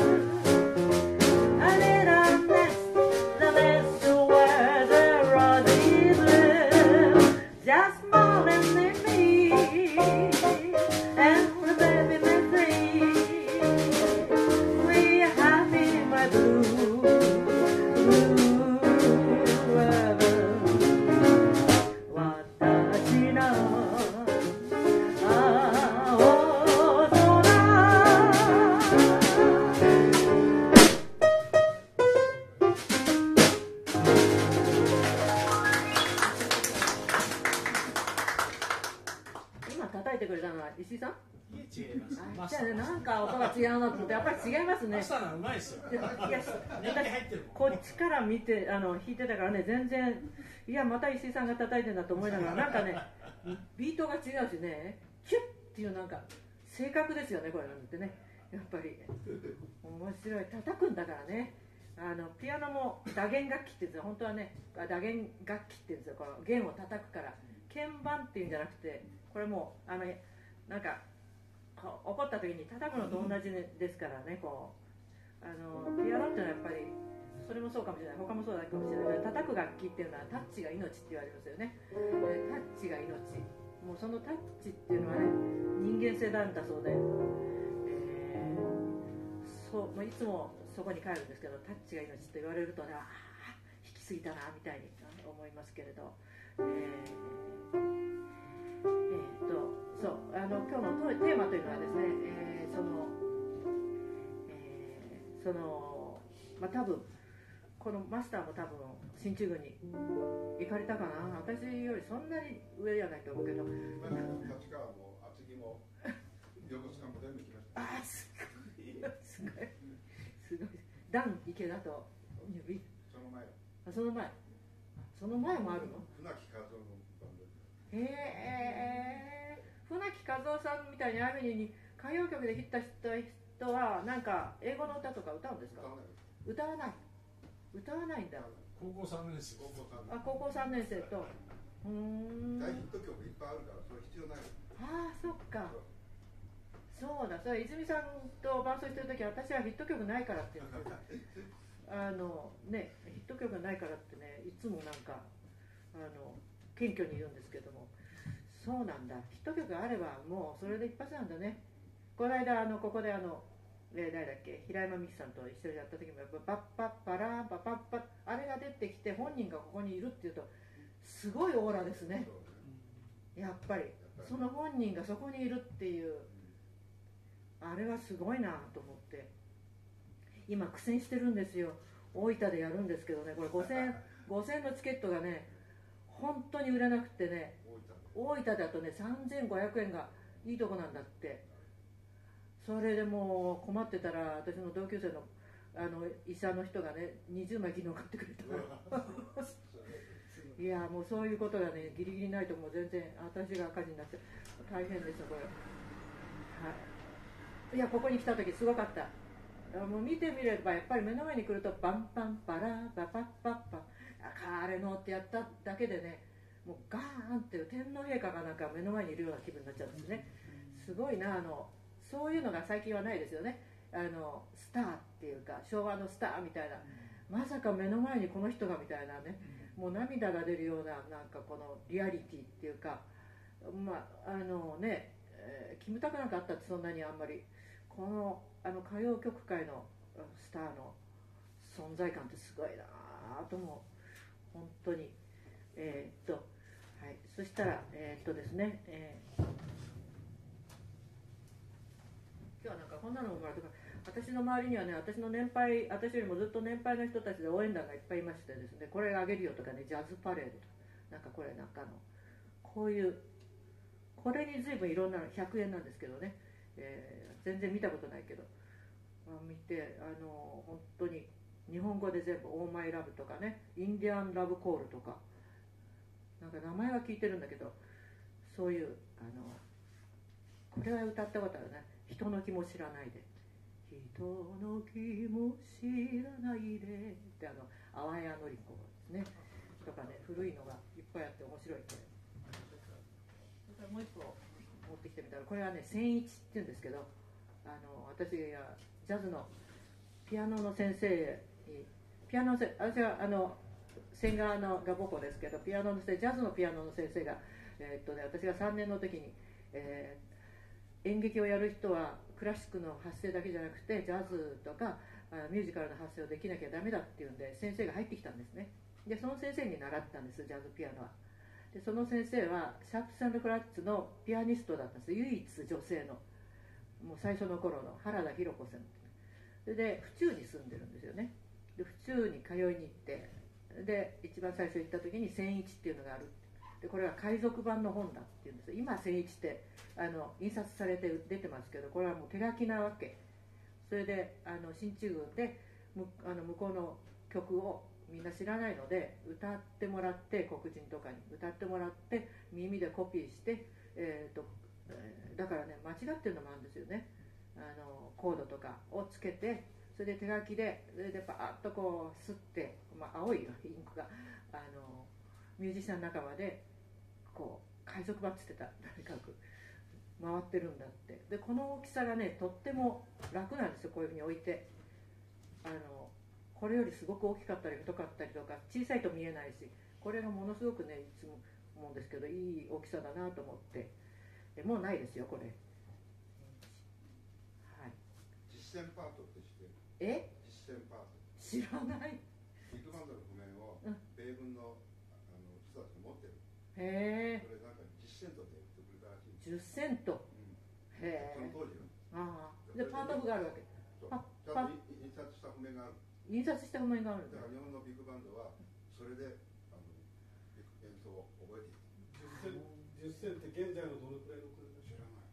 a little nest, the best where the roses bloom, just more than me, and the baby may sing, we are happy, my blue, blue world. 私の青空。今叩いてくれたのは石井さん？ いえ違います。 あ、じゃあね、なんか音が違うなと思って、やっぱり違いますね。 マスターのうまいですよ。 いや、 年季入ってるこっちから見て、あの弾いてたからね、全然、いや、また石井さんが叩いてんだと思いながら、なんかね、ビートが違うしね、キュッっていうなんか、正確ですよね、これなんてね、やっぱり、面白い、叩くんだからね、あのピアノも打弦楽器って言うんですよ、本当はね、打弦楽器って言うんですよ、この弦を叩くから、鍵盤っていうんじゃなくて、これもう、あのなんか、怒った時に叩くのと同じですからね、こうあのピアノっていうのはやっぱりそれもそうかもしれない、他もそうだかもしれないけど、叩く楽器っていうのはタッチが命って言われますよね。タッチが命、もうそのタッチっていうのはね、人間性なんだそうで、えー、そうもういつもそこに帰るんですけど、タッチが命って言われるとね、あ過ぎたなみたいに思いますけれど、えーえー、とそうあの今日のテーマというのはですね、えー、その、えー、そのまあ多分このマスターも多分進駐軍に行かれたかな。私よりそんなに上じゃないと思うけど、 立川も厚木も横須賀も全部来ました。 あーすごいすごいすごい。ダン池田と指その前あその前その前もあるの。 船木和夫のバンドで。 へえ。船木和夫さんみたいにああいうふうに歌謡曲でヒットした人はなんか英語の歌とか歌うんですか。歌わない歌わないんだ。 高校さんねん生。 高校さんねん。 あ高校さんねん生とうーん大ヒット曲いっぱいあるからそれ必要ない。 ああそっか。そうだそれ泉さんと伴奏してる時私はヒット曲ないからって言ってたあのねヒット曲がないからってねいつもなんかあの謙虚に言うんですけども、そうなんだヒット曲があればもうそれで一発なんだね。この間あのここであのえー、誰だっけ平山美樹さんと一緒にやった時もパッパッパラーンパパッパッあれが出てきて本人がここにいるっていうとすごいオーラですね。やっぱりその本人がそこにいるっていうあれはすごいなと思って今苦戦してるんですよ。大分でやるんですけどねこれごせんごせんのチケットがね本当に売れなくてね大分だとねさんぜんごひゃくえんがいいとこなんだって。それでもう困ってたら私の同級生のあの医者の人がねにじゅうまい昨日買ってくれたからいやもうそういうことがねギリギリないともう全然私が赤字になって大変ですよこれ、はい、いやここに来た時すごかった。もう見てみればやっぱり目の前に来るとバンパンパラーバパッパッパあれのってやっただけでねもうガーンって天皇陛下がなんか目の前にいるような気分になっちゃうんですね。すごいなあのそういうのが最近はないですよね。あのスターっていうか昭和のスターみたいな、まさか目の前にこの人がみたいなね、もう涙が出るようななんかこのリアリティっていうか、まああのね、えー、キムタクなんかあったってそんなにあんまりこのあの歌謡曲界のスターの存在感ってすごいなと思う本当に。えー、っとはい、そしたらえー、っとですね、えー今日はなんかこんなのももらって私の周りにはね私の年配私よりもずっと年配の人たちで応援団がいっぱいいましてですねこれあげるよとかねジャズパレードとかなんかこれなんかあのこういうこれに随分いろんなのひゃくえんなんですけどね、えー、全然見たことないけど、まあ、見てあの本当に日本語で全部オーマイラブとかねインディアンラブコールとかなんか名前は聞いてるんだけどそういうあのこれは歌ったことあるね。人の気も知らないで人の気も知らないでってあの淡谷のり子ですねとかね古いのがいっぱいあって面白いこれ。それからもう一個持ってきてみたらこれはね千一っていうんですけどあの私がジャズのピアノの先生にピアノのせ私はあのシンガーのが母校ですけどピアノの先生ジャズのピアノの先生が、えーっとね、私がさんねんの時に、えー演劇をやる人はクラシックの発声だけじゃなくてジャズとかミュージカルの発声をできなきゃダメだっていうんで先生が入ってきたんですね。でその先生に習ったんですジャズピアノは。でその先生はシャープス&クラッツのピアニストだったんです。唯一女性のもう最初の頃の原田博子さん。それで府中に住んでるんですよね。で府中に通いに行ってで一番最初行った時に千一っていうのがある。でこれは海賊版の本だっていうんです。今千一ってあの印刷されて出てますけどこれはもう手書きなわけ。それであの進駐軍でむあの向こうの曲をみんな知らないので歌ってもらって黒人とかに歌ってもらって耳でコピーして、えーとえー、だからね間違ってるのもあるんですよね。あのコードとかをつけてそれで手書きでそれでバーッとこう吸って、まあ、青いインクがあのミュージシャン仲間でこう海賊版っつってたとにかく回ってるんだって。でこの大きさがねとっても楽なんですよ。こういうふうに置いてあのこれよりすごく大きかったり太かったりとか小さいと見えないしこれがものすごくねいつも思うんですけどいい大きさだなと思ってでもうないですよこれ、はい、 実践パートって知ってる？ え実践パート知らないビッグバンドの譜面を米軍のあの人たちが持ってる。 へえ。 それなんかじゅっセントで売ってくれたらしい。 じゅっセント。 うん、 へえ。 その当時は。 ああ。でパート譜があるわけ。 そうちゃんと印刷した譜面がある。 印刷した譜面があるんだ。 だから日本のビッグバンドはそれであの演奏を覚えている。 じゅっセンって現在のどのくらいの国か知らない。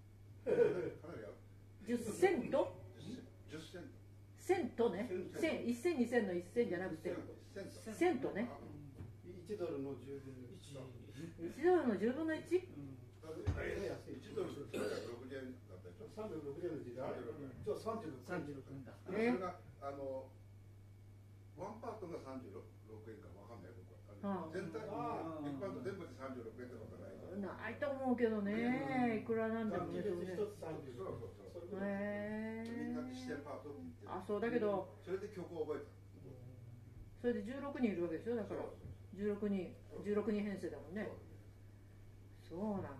かなりある。 じゅっセント？ じゅっセント。 セントね。千、一千二千の一千じゃなくて。セントね。 いちドルのじゅうぶんのいち。 いちドルのじゅうぶんのいち？ いちドルさんびゃくろくじゅうえんだったでしょ。 さんびゃくろくじゅうえんの時代。じゃあさんじゅうろくえんだ。 それがあのワンパートがさんじゅうろくえんかわかんない僕は。全体ビッグバンド全部でさんじゅうろくえんってことない。 ないと思うけどね。いくらなんでもね。 そうそうそう。 へえ。 みんな指定パートって言ってる。 あ、そうだけど。 それで曲を覚えた。 それでじゅうろくにんいるわけでしょ。だからじゅうろくにん、じゅうろくにん編成だもんね。そうなんだ。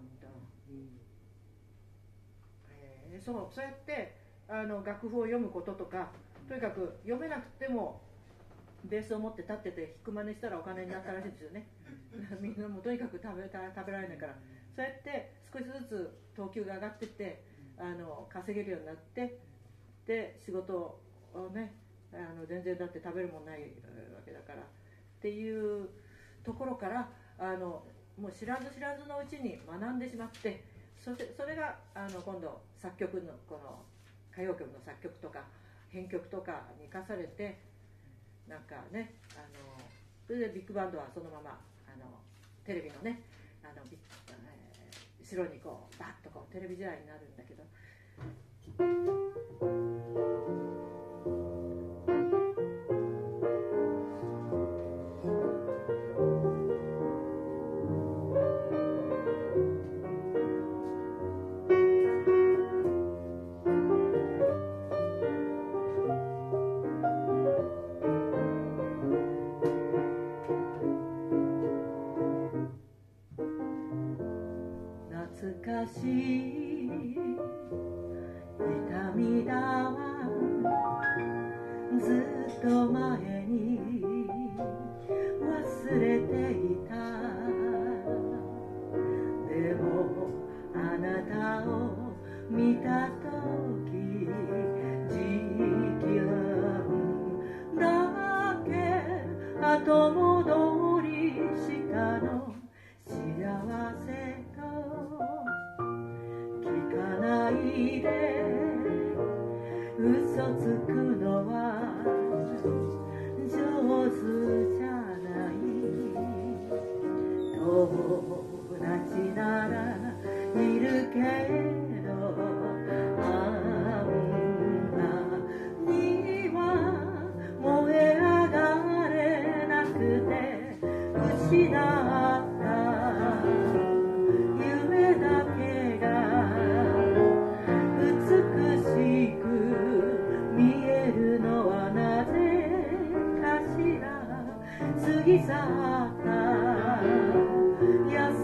へえ、そう、そうやってあの楽譜を読むこととか、とにかく読めなくてもベースを持って立ってて弾く真似したらお金になったらしいんですよね。みんなもとにかく食べた食べられないから、そうやって少しずつ等級が上がってってあの稼げるようになって、で仕事をね、あの全然だって食べるもんないわけだからっていうところからあのもう知らず知らずのうちに学んでしまって、そしてそれがあの今度作曲のこの歌謡曲の作曲とか編曲とかに生かされて、なんかね、あのそれでビッグバンドはそのままあのテレビのね、あのビッ、えー、後ろにこうバッとこうテレビ時代になるんだけど。懐かしい痛みだわ、ずっと前に忘れていた。でもあなたを見たとき時間だけ後戻りしたの。幸せと聞かないで嘘つくのは上手じゃない。友達ならいるけどあんなには燃え上がれなくて失った夢だけが美しく見えるのはなぜかしら。過ぎ去った優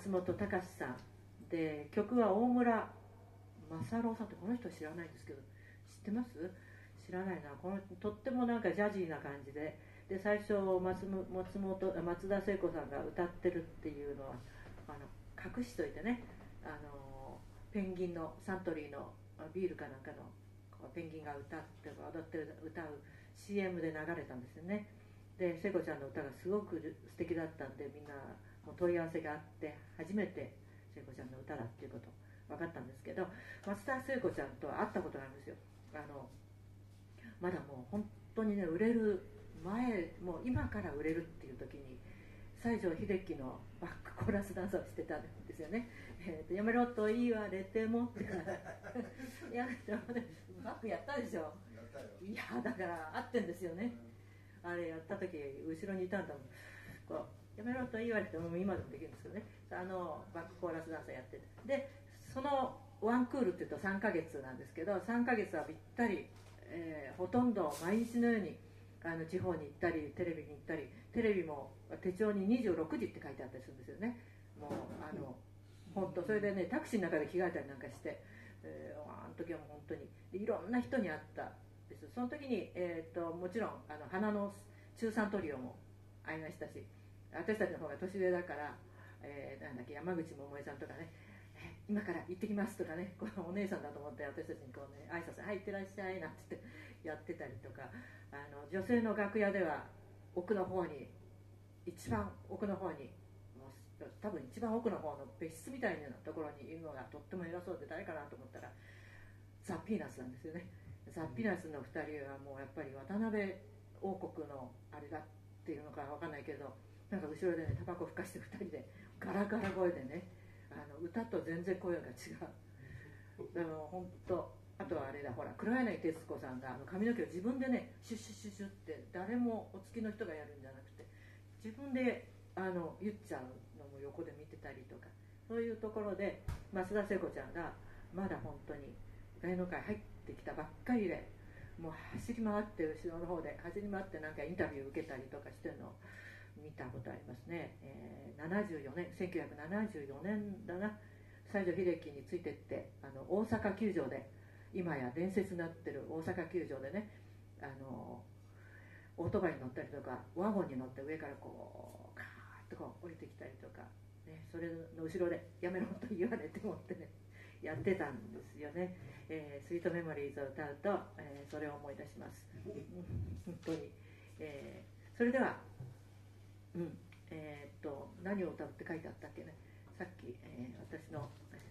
松本隆さんで、曲は大村正郎さんって、この人知らないんですけど、知ってます？知らないな。このとってもなんかジャジーな感じで、で最初松本松田聖子さんが歌ってるっていうのはあの隠しといてね、あのペンギンのサントリーのビールかなんかのペンギンが歌って踊ってる歌う シーエム で流れたんですよね。で聖子ちゃんの歌がすごく素敵だったんで、みんなもう問い合わせがあって初めて聖子ちゃんの歌だっていうこと分かったんですけど、松田聖子ちゃんと会ったことがあるんですよ。あのまだもう本当にね、売れる前、もう今から売れるっていう時に西城秀樹のバックコーラスダンスをしてたんですよね。えー、とやめろと言われてもっていやでもね、バックやったでしょ。いやだから合ってんですよね。あれやった時後ろにいたんだもん。こうやめろと言われても今でもできるんですけどね、あのバックコーラスダンスをやってて、でそのワンクールっていうとさんかげつなんですけど、さんかげつはぴったり、えー、ほとんど毎日のようにあの地方に行ったりテレビに行ったり、テレビも手帳ににじゅうろくじって書いてあったりするんですよね。もうあの本当それでね、タクシーの中で着替えたりなんかして、えー、あの時はもう本当にいろんな人に会ったです。その時に、えー、ともちろんあの花の中三トリオも会いましたし、私たちの方が年上だから、えー、なんだっけ山口百恵さんとかね、今から行ってきますとかね、このお姉さんだと思って私たちにこうね挨拶、はい行ってらっしゃいなんてやってたりとか、あの女性の楽屋では奥の方に、一番奥の方に、もう多分一番奥の方の別室みたいなところにいるのがとっても偉そうで誰かなと思ったらザ・ピーナッツなんですよね。ザ・ピーナッツのふたりはもうやっぱり渡辺王国のあれだっていうのかわかんないけど、なんか後ろでねタバコふかしてふたりでガラガラ声でね、あの歌と全然声が違う。でも本当、あとはあれだ、ほら黒柳徹子さんがあの髪の毛を自分でねシュッシュッシュッシュッって誰もお付きの人がやるんじゃなくて自分であの言っちゃうのも横で見てたりとか、そういうところで増田聖子ちゃんがまだ本当に芸能界入ってきたばっかりで、もう走り回って後ろの方で走り回ってなんかインタビュー受けたりとかしてるのを見たことありますね。えー、ななじゅうよねんせんきゅうひゃくななじゅうよねんだな、西城秀樹についてってあの大阪球場で、今や伝説になってる大阪球場でね、あのオートバイに乗ったりとかワゴンに乗って上からこうカーッとこう降りてきたりとか、ね、それの後ろでやめろと言われてもってねやってたんですよね。えー、スイートメモリーズを歌うと、えー、それを思い出します本当に。えー、それでは、うんえー、っと何を歌うって書いてあったっけね、さっき、えー、私の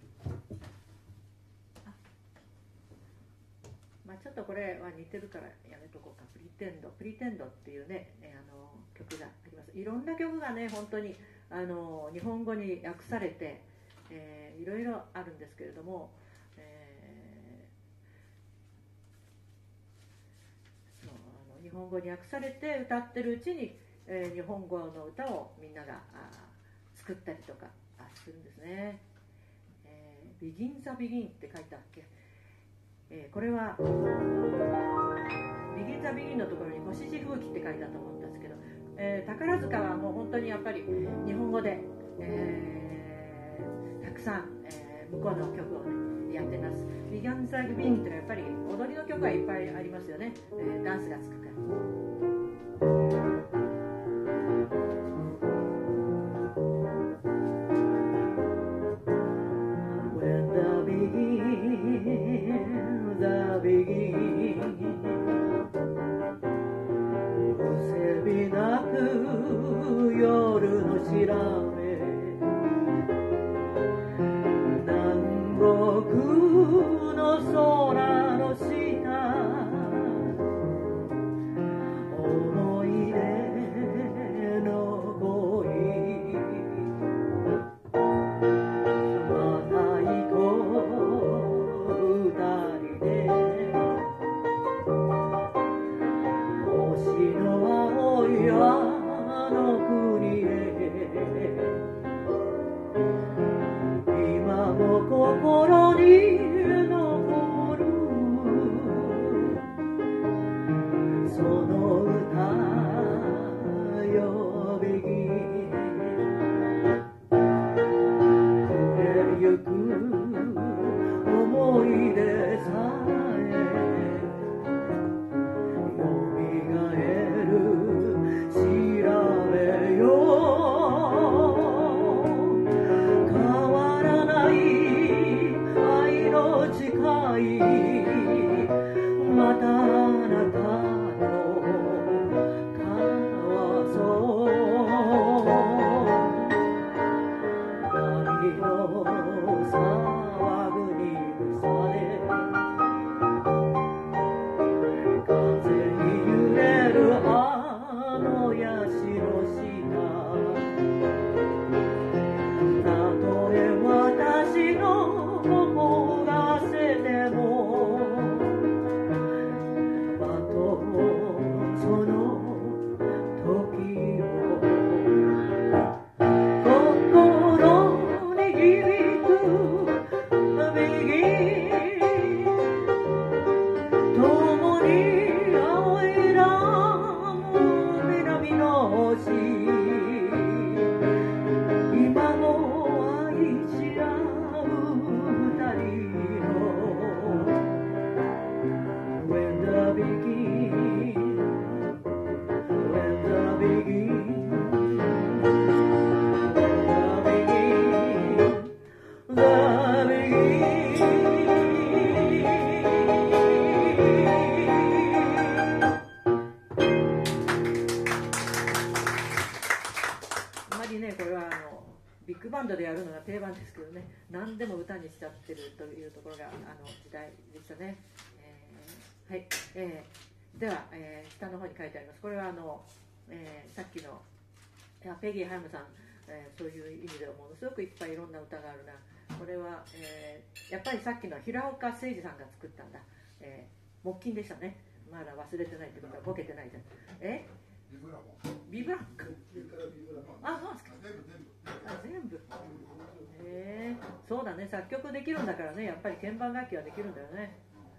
あ、まあ、ちょっとこれは似てるからやめとこうか。プリテンドプリテンドっていうね、えー、あの曲があります。いろんな曲がね本当にあの日本語に訳されて、えー、いろいろあるんですけれども、えー、そうあの日本語に訳されて歌ってるうちに、えー、日本語の歌をみんなが作ったりとかするんですね。えー、ビギンザビギンって書いてあっけ、えー、これはビギンザビギンのところに星地吹雪って書いてあったと思うんですけど、えー、宝塚はもう本当にやっぱり日本語で、えー、たくさん、えー、向こうの曲を、ね、やってます。ビギンザビギンってのはやっぱり踊りの曲はいっぱいありますよね。えー、ダンスがつくから。夜の調べ南国の空の下何でも歌にしちゃってるというところがあの時代でしたね。えー、はい、えー、では、えー、下の方に書いてあります。これはあの、えー、さっきのペギー・ハムさん、えー、そういう意味ではものすごくいっぱいいろんな歌があるな。これは、えー、やっぱりさっきの平岡誠二さんが作ったんだ。えー、木琴でしたね。まだ忘れてないってことはボケてないじゃん。えビブラモビブラック。あ、そうですか。 全部全部あ、全部。へえ、そうだね。作曲できるんだからね。やっぱり鍵盤楽器はできるんだよね。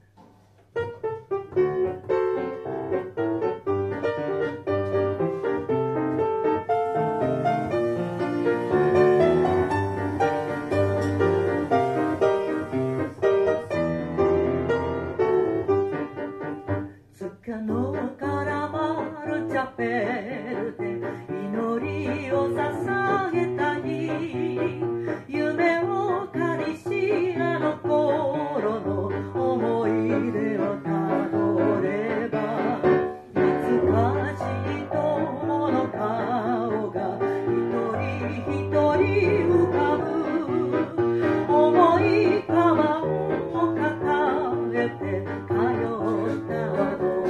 つかのからまるチャペルで祈りを捧げた日、夢を借りしあの頃の思い出をたどれば、懐かしい友の顔が一人一人浮かぶ。重いカバンを抱えて通ったあの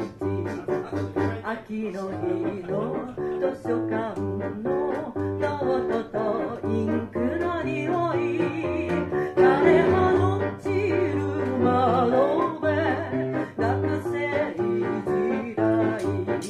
秋の日の図書館のノートとインクの匂い、枯葉の散る窓辺、学生時代。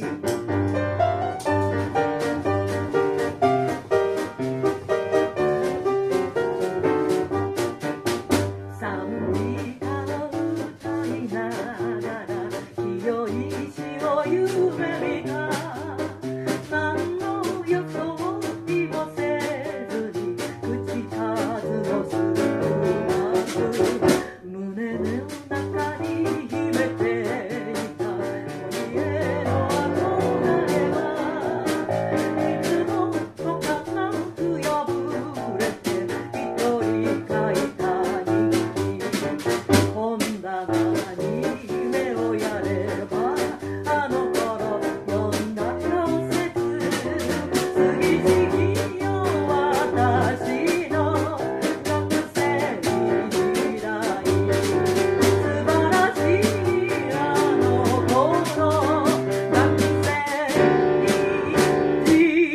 賛美歌を歌いながら清い死を夢見た。何の予想もせずに口数を少なく、胸の中に秘めていた家の憧れはいつもとかなく破れて一人書いた日記。本棚に目をやればあの頃読んだ小説、次々よ私の学生時代。素晴らしいあの頃学生時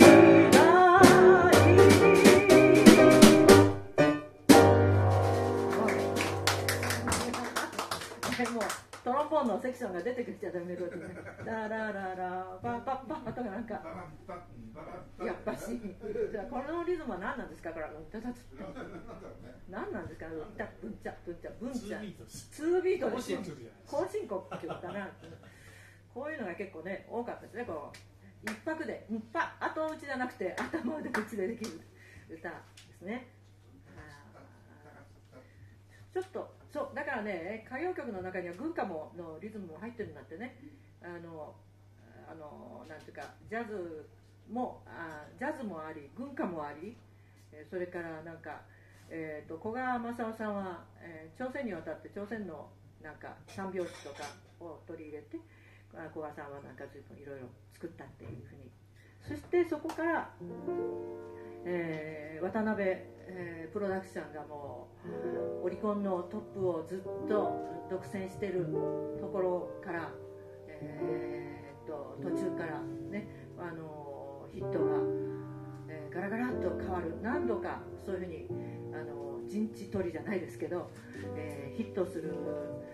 代。もうトロンボーンのセクションが出てくるじゃダメだね。ララララパパッパとかなんかやっぱし。じゃあこのリズムは何なんですか。これ何なんですか。タブンチャブンチャブンチャツービートですよ。行進曲かな。こういうのが結構ね多かったですね。こう一拍で一拍後打ちじゃなくて頭で打ちでできる歌ですね。ちょっとそうだからね、歌謡曲の中には軍歌ものリズムも入ってるんだってね。あのあのなんていうか、ジャズもあジャズもあり軍歌もあり、それからなんか、えー、と古賀正夫さんは、えー、朝鮮に渡って朝鮮のなんか三拍子とかを取り入れて、古賀さんはなんか随分いろいろ作ったっていうふうに。そしてそこから、えー、渡辺、えー、プロダクションがもうオリコンのトップをずっと独占してるところから、えー、と途中からね、あのヒットが、えー、ガラガラっと変わる。何度かそういうふうにあの陣地取りじゃないですけど、えー、ヒットする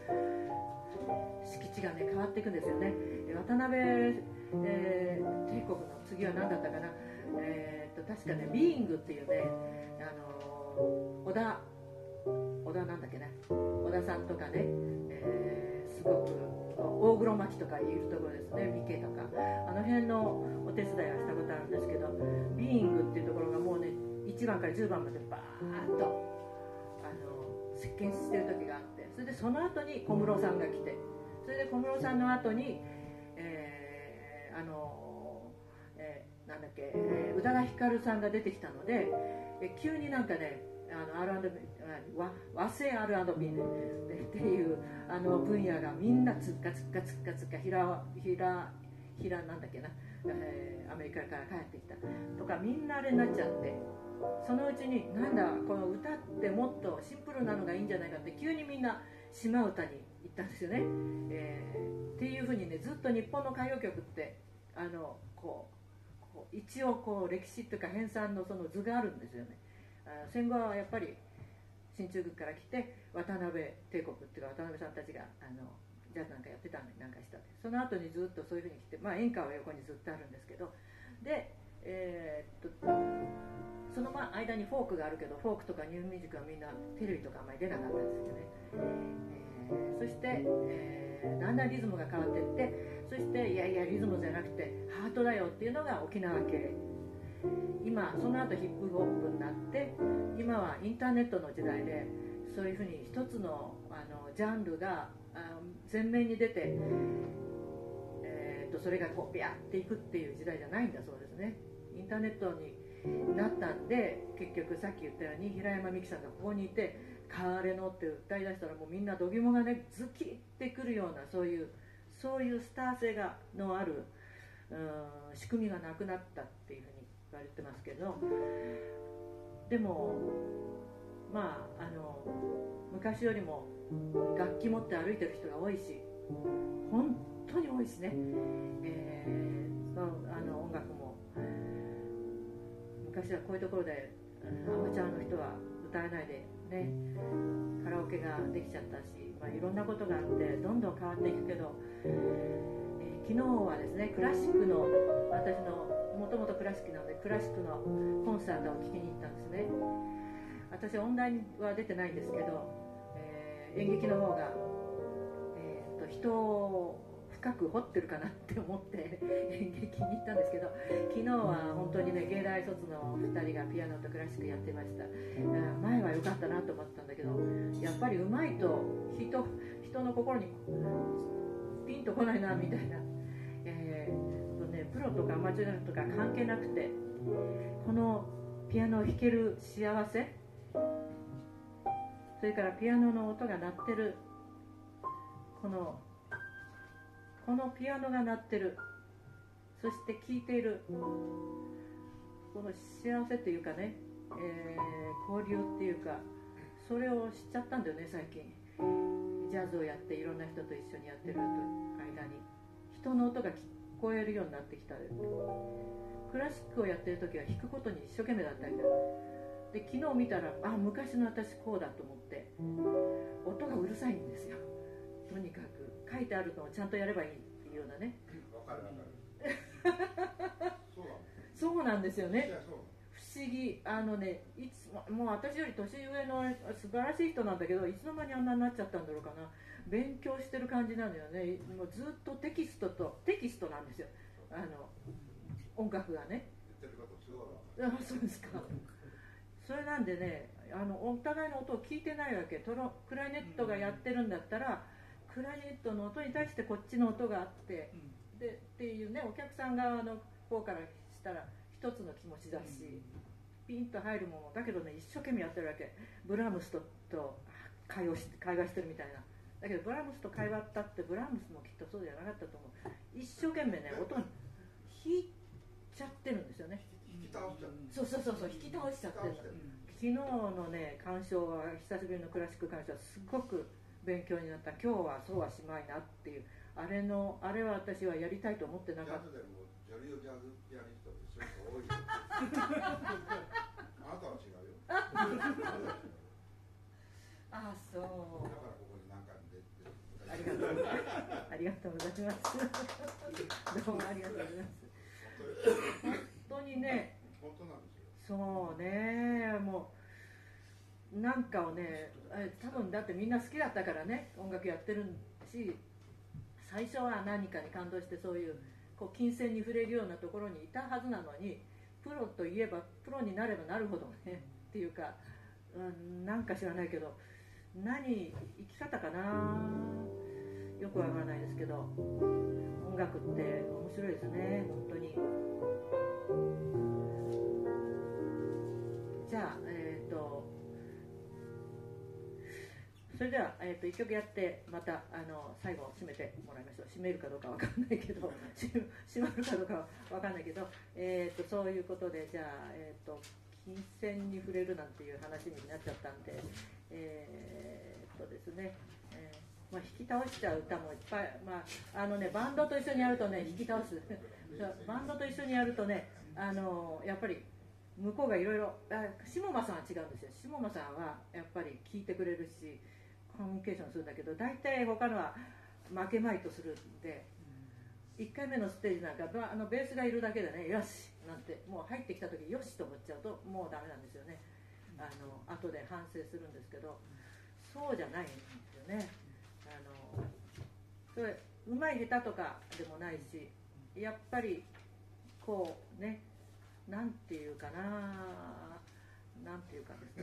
敷地がね変わっていくんですよね。渡辺、えー、帝国の次は何だったかな、えー、と確かねビーイングっていうね、あの小田小田なんだっけな小田さんとかね、えー、すごく大黒摩季とかいるところですね、三毛とかあの辺のお手伝いはしたことあるんですけど、ビーイングっていうところがもうねいちばんからじゅうばんまでバーッとあの席巻してる時があって、それでその後に小室さんが来て、それで小室さんの後に、えー、あの、えー、なんだっけ、えー、宇多田ヒカルさんが出てきたので、え急になんかねあの アールアンドビー 和, 和製 アールアンドビー ねっていうあの分野がみんなつっかつっかつっかつっかひらひらひらなんだっけな、えー、アメリカから帰ってきたとかみんなあれになっちゃって、そのうちになんだこの歌ってもっとシンプルなのがいいんじゃないかって急にみんな島唄に行ったんですよね、えー、っていうふうにねずっと日本の歌謡曲ってあのこうこう一応こう歴史というか編纂のその図があるんですよね。あ戦後はやっぱり進駐軍から来て渡辺帝国っていうか渡辺さんたちがあのジャズなんかやってたんでなんかしたんで、その後にずっとそういうふうに来て、まあ、演歌は横にずっとあるんですけど、で、えー、っとそのまあ間にフォークがあるけど、フォークとかニューミュージックはみんなテレビとかあんまり出なかったんですよね、えー、そして、えー、だんだんリズムが変わっていって、そしていやいやリズムじゃなくてハートだよっていうのが沖縄系。今その後ヒップホップになって、今はインターネットの時代でそういうふうに一つの、あのジャンルが前面に出て、えー、とそれがこうビャーっていくっていう時代じゃないんだそうですね。インターネットになったんで、結局さっき言ったように平山美樹さんがここにいて「変われの」って歌い出したらもうみんな度肝がねズキってくるような、そういうそういうスター性がのあるうん仕組みがなくなったっていうふうに言われてますけど、でもまああの昔よりも楽器持って歩いてる人が多いし、本当に多いしね、えー、そのあの音楽も昔はこういうところでアマチュアの人は歌えないでね、カラオケができちゃったし、まあ、いろんなことがあってどんどん変わっていくけど、えー、昨日はですねクラシックの、私のもともとクラシックなのでクラシックのコンサートを聴きに行ったんですね。私音大は出てないんですけど、えー、演劇の方が、えー、と人を深く掘ってるかなって思って演劇に行ったんですけど、昨日は本当にね芸大卒のふたりがピアノとクラシックやってました。前は良かったなと思ってたんだけど、やっぱりうまいと 人, 人の心にピンとこないなみたいな、えーとね、プロとかアマチュアとか関係なくて、このピアノを弾ける幸せ、それからピアノの音が鳴ってるこのこのピアノが鳴ってる、そして聴いているこの幸せっていうかね、えー、交流っていうか、それを知っちゃったんだよね最近。ジャズをやっていろんな人と一緒にやってる間に人の音が聞こえるようになってきた。クラシックをやってる時は弾くことに一生懸命だったんだよ。で昨日見たら、あ昔の私こうだと思って、音がうるさいんですよ。とにかく書いてあるのをちゃんとやればいいっていうようなね。 わかるわかる。そうそうなんですよね。 そう不思議。あのね、いつももう私より年上の素晴らしい人なんだけど、いつの間にあんなになっちゃったんだろうかな。勉強してる感じなんだよね。もうずっとテキストとテキストなんですよ。あの音楽がね。 言ってることすごいわかる。 あ、そうですか。 それなんでね、あのお互いの音を聞いてないわけ。トロクラリネットがやってるんだったら、クラリネットの音に対してこっちの音があって、でっていうね、お客さん側の方からしたら一つの気持ちだし、ピンと入るものだけどね、一生懸命やってるわけ。ブラームスとと会話し会話してるみたいな。だけどブラームスと会話ったってブラームスもきっとそうじゃなかったと思う。一生懸命ね、音に弾いちゃってるんですよね。 引き倒しちゃう。 そうそうそうそう、引き倒しちゃってる。昨日のね、鑑賞は、久しぶりのクラシック鑑賞はすごく勉強になった。今日はそうはしまいなっていう、あれのあれは私はやりたいと思ってなかった。 ジャズでもジャリオジャズピアニストと一緒に多いよ。あなたは違うよ。 ああ、そう。 だからここに何回も出て。 ありがとう。ありがとうございます。どうもありがとうございます。本当にね。 本当なんですよ。 そうね、もうなんかをね、多分だってみんな好きだったからね、音楽やってるし、最初は何かに感動してそういうこう金銭に触れるようなところにいたはずなのに、プロといえばプロになればなるほどねっていうか、うん、なんか知らないけど、何生き方かな、よくわからないですけど、音楽って面白いですね、本当に。じゃあ、えー、とそれでは、えー、といっきょくやってまたあの最後締めてもらいましょう。締めるかどうかわかんないけど締まるかどうかわかんないけど、えー、とそういうことで、じゃあ、えー、と金銭に触れるなんていう話になっちゃったんで、えー、とですね、えーまあ、弾き倒しちゃう歌もいっぱい、まああのね、バンドと一緒にやるとね、弾き倒すバンドと一緒にやるとね、あのやっぱり向こうがいろいろ、下間さんは違うんですよ。下間さんはやっぱり聞いてくれるしコミュニケーションするんだけど、大体他のは負けまいとするんで、いっかいめのステージなんかあのベースがいるだけでね、よしなんてもう入ってきた時よしと思っちゃうともうダメなんですよね。あの後で反省するんですけど、そうじゃないんですよね。あのそれうまい下手とかでもないし、やっぱりこうね、なんていうかな、なんていうかですね。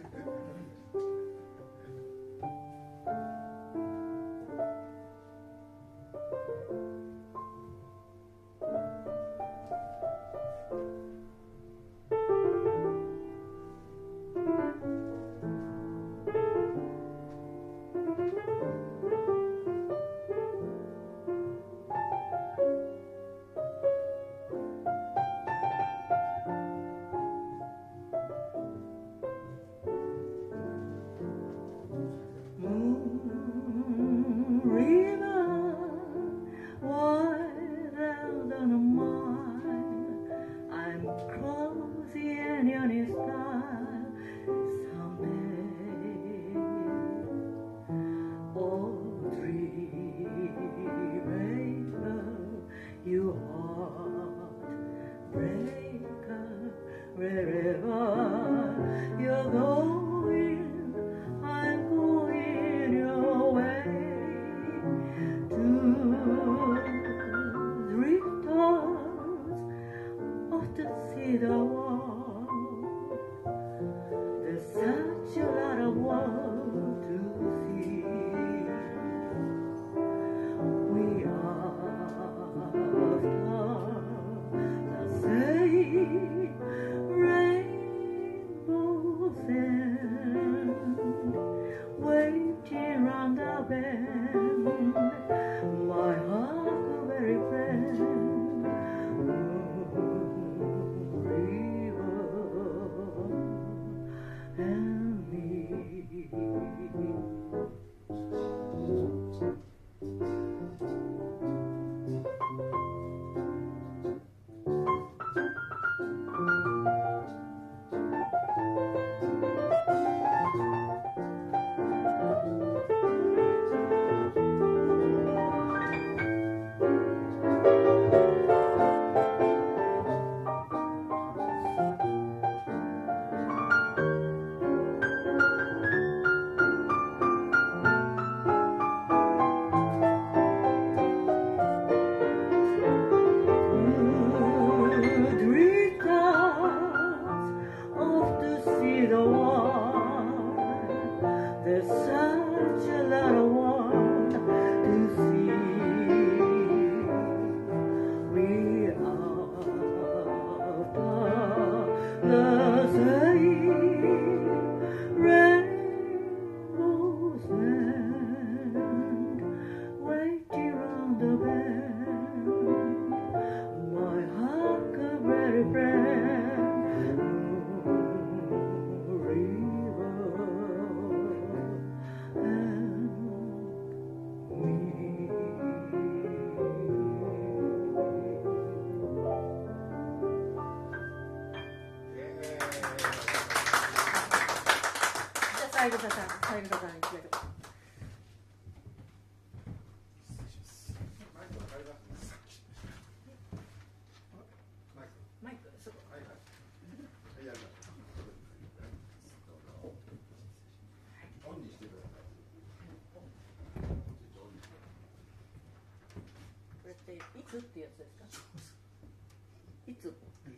三枝さん、三枝さんに決めて。マイク、そこ。はいはい。はい、オンにしてください。これっていつってやつですか？いつ？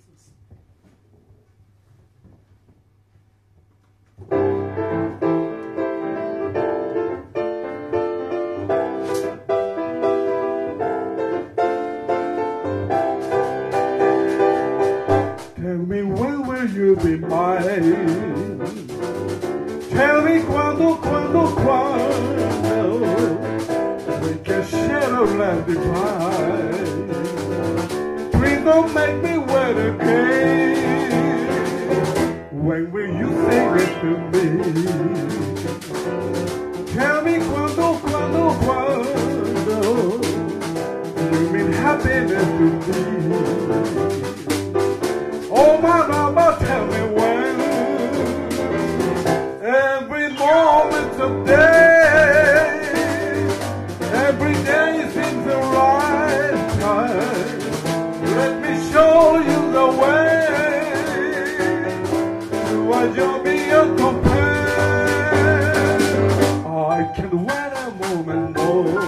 Tell me when will you be mine? Tell me quando, quando, quando we can share a land divine. Please don't make me wait again. When will you sing it to me? Tell me quando, quando, quando you mean happiness to me. Oh my mama, tell me when. Every moment of day, every day seems the right time. Let me show you the way. You are your beyond compare. I can't wait a moment more.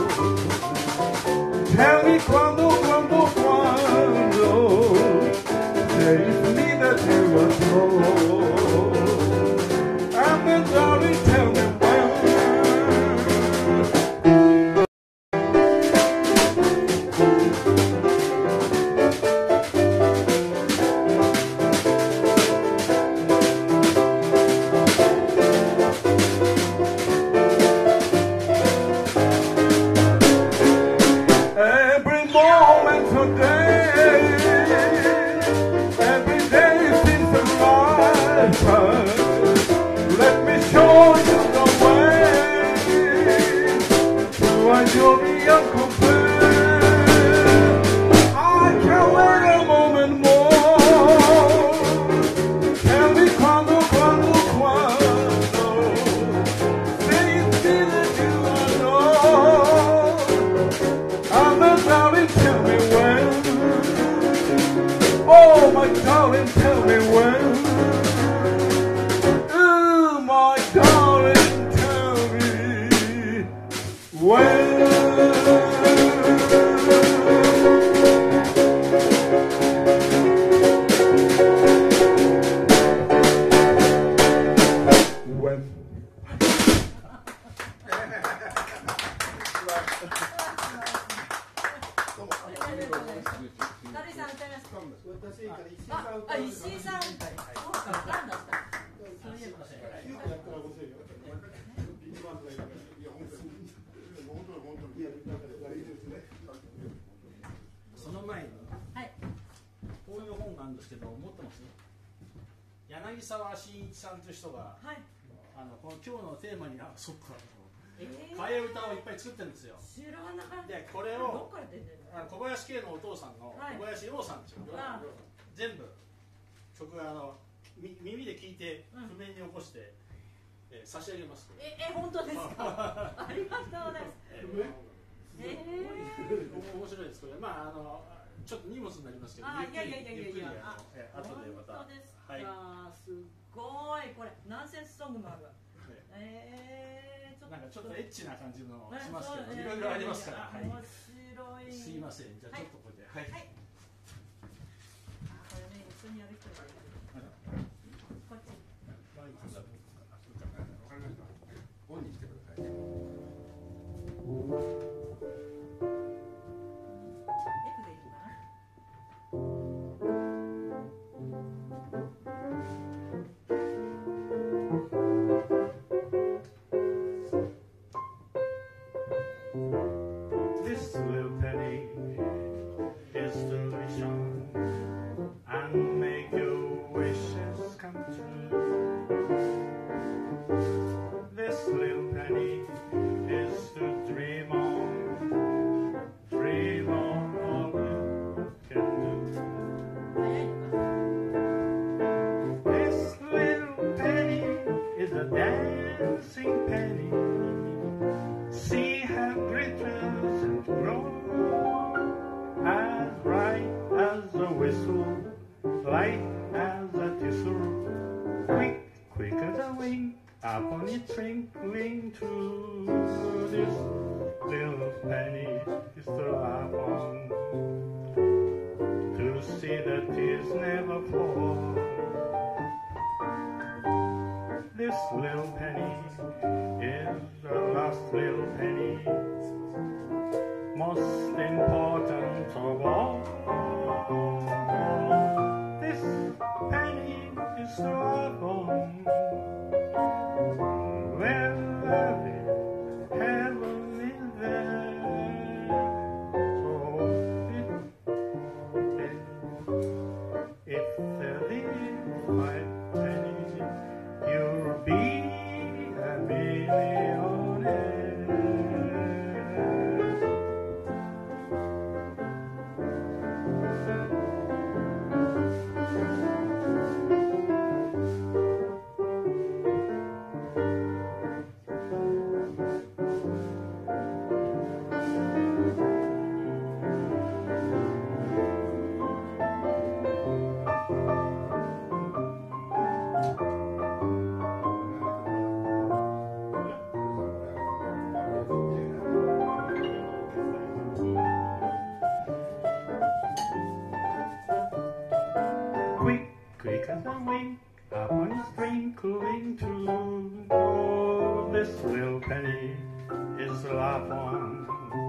Tell me quando, quando, quando. It's me that you adore. And then darling, tell me when. Every moment of day, every day seems a lifetime. Let me show you the way. You are your beyond compare. I can't wait a moment more. Tell me quando, quando, quando. Say it's me that you adore. And then darling, tell me when. Oh, my darling, tell me when. Oh, my darling, tell me when. When. 誰さん歌いますか？ 私から石井あ、 さんあ、石井さん。そうか、なんだった。そういえば。 よくやったら面白いよ。ビッグバンドがいるから。いや本当に本当に本当にいやだからいいですね。 その前に、 はい。 こういう本があるんですけど、持ってます？柳沢慎一さんという人が、 はい。 あのこの今日のテーマにあ、そっか。 ええ。 替え歌をいっぱい作ってるんですよ。 知らなかった。 で、これをどっから出てるの？ あの小林圭のお父さんのはい小林洋さんですよ。 あ全部曲あのみ耳で聞いてうん譜面に起こして、えー差し上げます。 え、え、本当ですか？ありがとうございます。 ええー面白いですこれ。まああのちょっと荷物になりますけど、 あ、いゆっくりやいやいやいやいゆっくりあや。 のえー後でまた。 本当ですか。 はい。 すごいこれナンセンスソングもある。 えええ、ちょっとなんかちょっとエッチな感じのねしますけど、 そういろいろありますから。はい。 面白い。 すいません。じゃあちょっとこれで。はい。 はい。あ、これね一緒にやる人がいる。こっち。 マイクがわかりました。オンにしてください。 F でいいかな。 This little penny is to be shown and make your wishes come true. This little penny is to dream on, dream on all you can do. 早いのか。 This little penny is a dance. light as a thistle, quick, quick as a wing, upon it twinkling through. This little penny is to laugh on, to see the tears never fall. This little penny is the last little penny, most important of all. This penny is to laugh on. Well, lovely, heavenly there. So if, if there is five pennies, you'll be a millionaire. Quick, quick as a wing, upon his twinkling through. Oh, this little penny is to laugh on,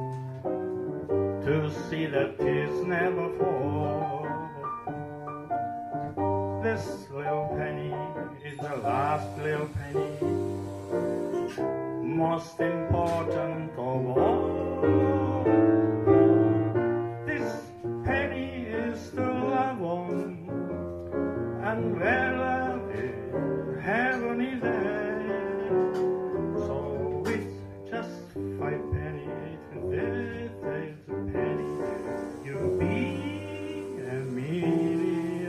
to see that tears never fall. This little penny is the last little penny, most important of all. This penny is to love on, and where love is, heaven is there. So with just five pennies, there, there's a penny, you'll be a millionaire.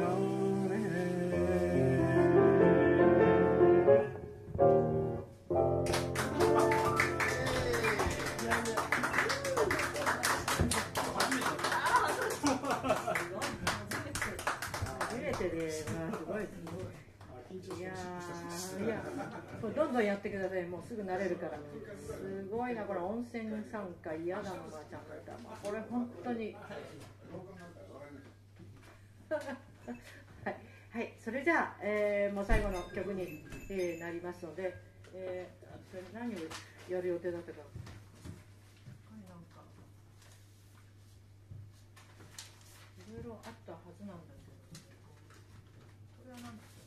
初めてで、まあ、すごいすごい。いやー、いや、これどんどんやってください。もうすぐ慣れるから。すごいな、これ温泉参加嫌だのばあちゃんだった。これ本当に。はい、はい、それじゃあ、えー、もう最後の曲に、えー、なりますので、えー、それ何をやる予定だったか。なんかいろいろあったはずなんだけど。これは何ですか。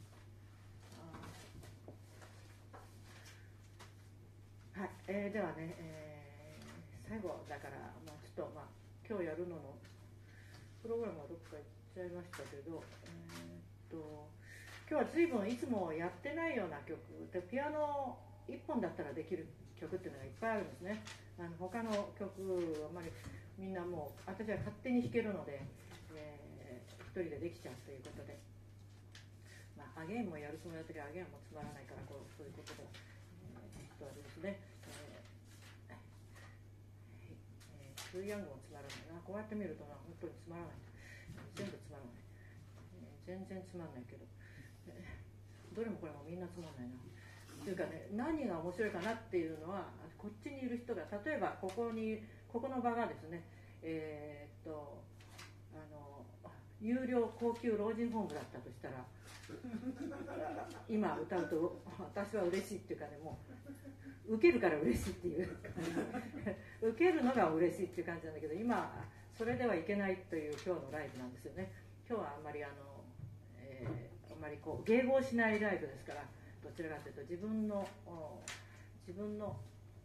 はい、えー、ではね、えー、最後だから、まあ、ちょっと、まあ、今日やるののプログラムはどっか行っちゃいましたけど、えー、っと今日は随分いつもやってないような曲で、ピアノいっぽんだったらできる曲っていうのがいっぱいあるんですね。あの他の曲あまりみんなもう私は勝手に弾けるので、えー、一人でできちゃうということで、まあ、アゲインもやるつもりだったけどアゲインもつまらないからこうそういうことで。あれですね、えーえー、ツーヤングもつまらないな。こうやって見るとな本当につまらない、全部つまらない、えー、全然つまらないけど、えー、どれもこれもみんなつまらないなというかね、何が面白いかなっていうのはこっちにいる人が例えばここにここの場がですね、えー、っとあの有料高級老人ホームだったとしたら今歌うと私は嬉しいっていうかね、もう受けるから嬉しいっていう感じ受けるのが嬉しいっていう感じなんだけど、今それではいけないという今日のライブなんですよね。今日はあんまりあの、えー、あんまりこう迎合しないライブですから、どちらかというと自分の自分の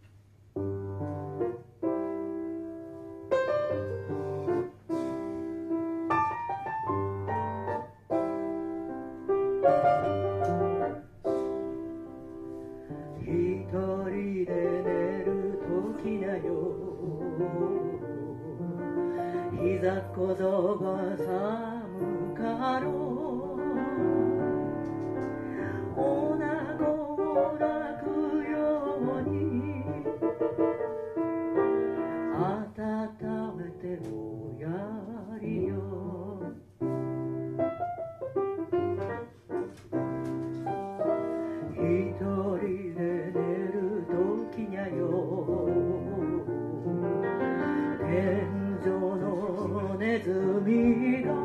一人で寝る時だよ、膝小僧が寒かろう、女子を抱くように温めておやりよ。 天井のネズミが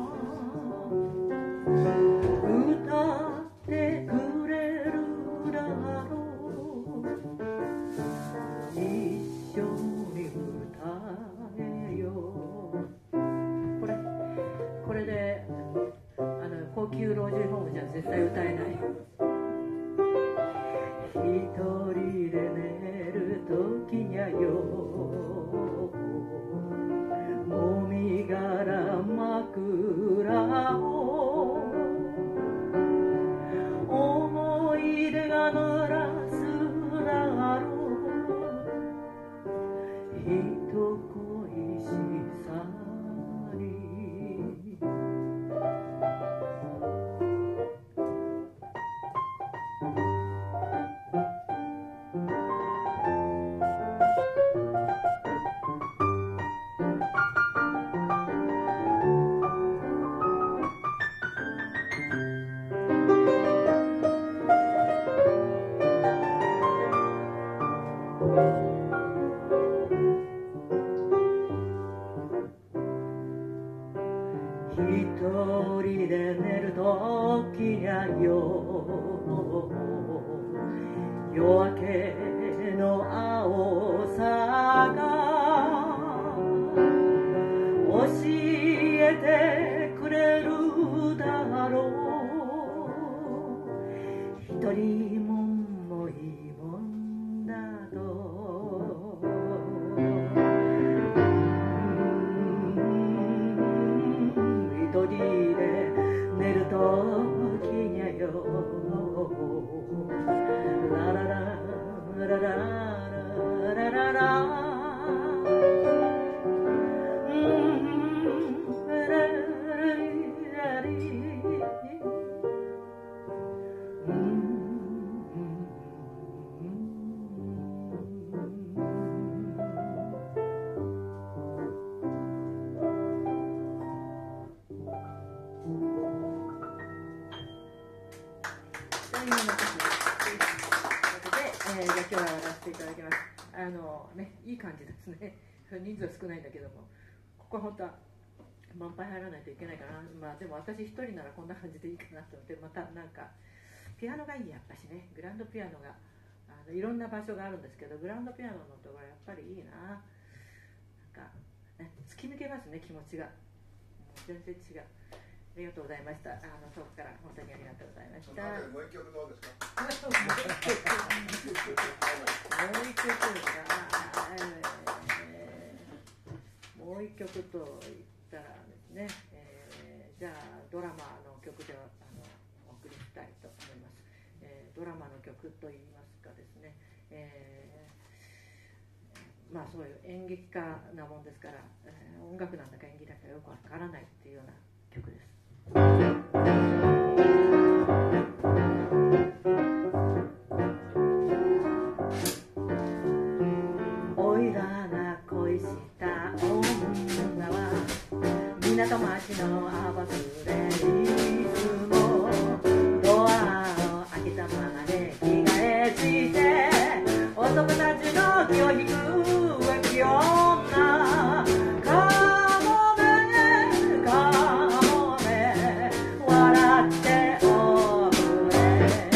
歌ってくれるだろう、一緒に歌えよう。これこれであの高級老人ホームじゃ絶対歌えない。一人で寝るときにゃよ、もみ殻枕を思い出が濡らすだろう、人恋しさに。一人で寝るときにゃよ、夜明けの青さが教えてくれるだろう、一人もんもいいもんだと。一人で寝るときにゃよ、ラララララララララ、今日はやらせていただきます。あのね、いい感じですね。人数は少ないんだけども、ここは本当は満杯入らないといけないかな。まあでも私一人ならこんな感じでいいかなと思って、またなんかピアノがいい、やっぱしね、グランドピアノがあのいろんな場所があるんですけど、グランドピアノの音がやっぱりいいな。なんか、ね、突き抜けますね、気持ちが。もう全然違う。ありがとうございました。あの遠くから本当にありがとうございました。 もう一曲どうですか？ もう一曲か、えー、もう一曲と言ったらですね、えー、じゃあドラマの曲ではあのお送りしたいと思います。えー、ドラマの曲といいますかですね、えー、まあそういう演劇家なもんですから、えー、音楽なんだか演技だかよくわからないっていうような曲です。おいらが恋した女は港町のアバスでいつもドアを開けたままで着替えして男たちの気を引く浮気女、かもめかもめ笑っておくれ、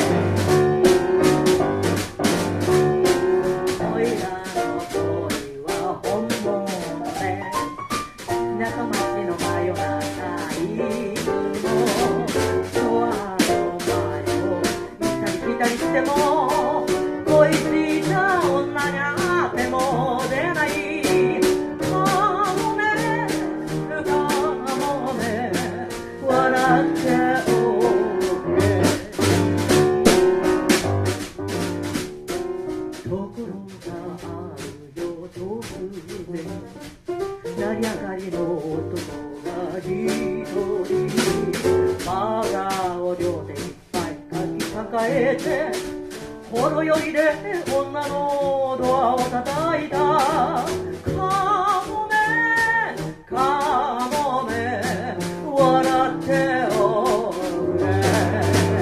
おいらの恋は本物で田舎町の真夜中いつもドアの前を行ったり来たりしても恋しいた女にあっても出ない、かもめかもめ笑っておくれ、ところがあるよ突然成り上がりの男が一人バーガーを両手いっぱいかき抱えてほろ酔いで女のドアを叩いた、かもめかもめ笑っておくれ、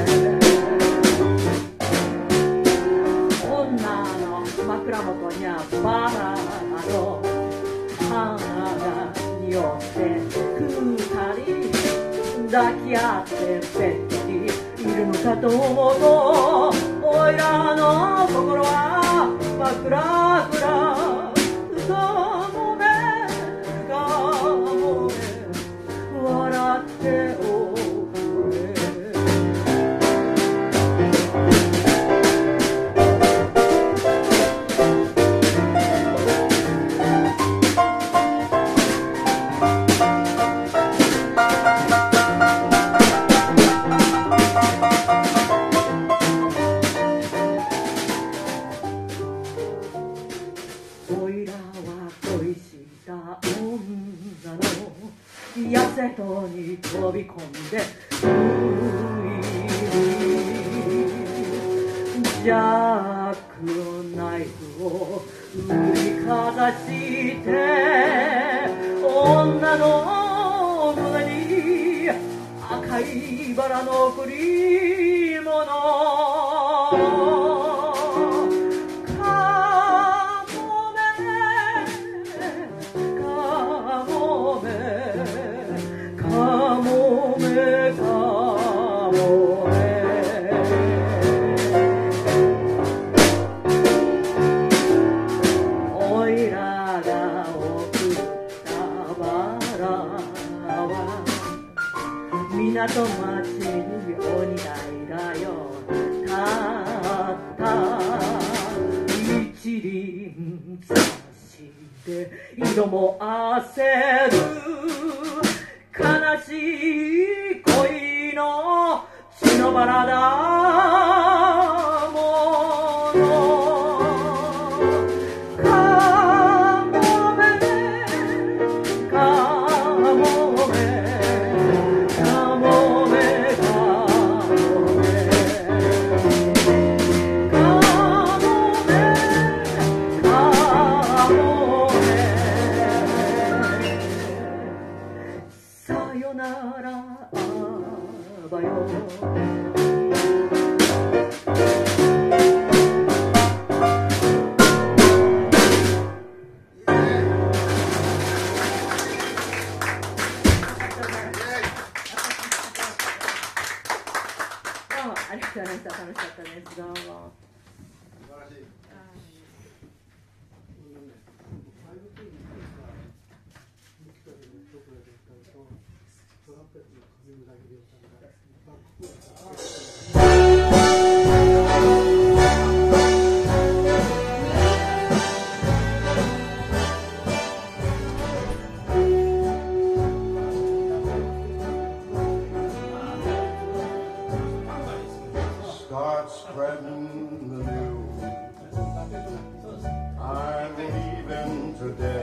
女の枕元にはバラの花が匂って二人抱き合ってべっとりいるのかと思うとおいらの心は真っ暗暗かもめかもめ笑っておくれ痩せとに飛び込んでジャックのナイフを売りかざして女の胸に赤いバラの贈り物港町にお似合いだよたった一輪差しで色もあせる悲しい恋の血のバラだものかもめかもめありがとうございました。楽しかったです。どうも。素晴らしい。 Start spreading the news. I'm leaving today.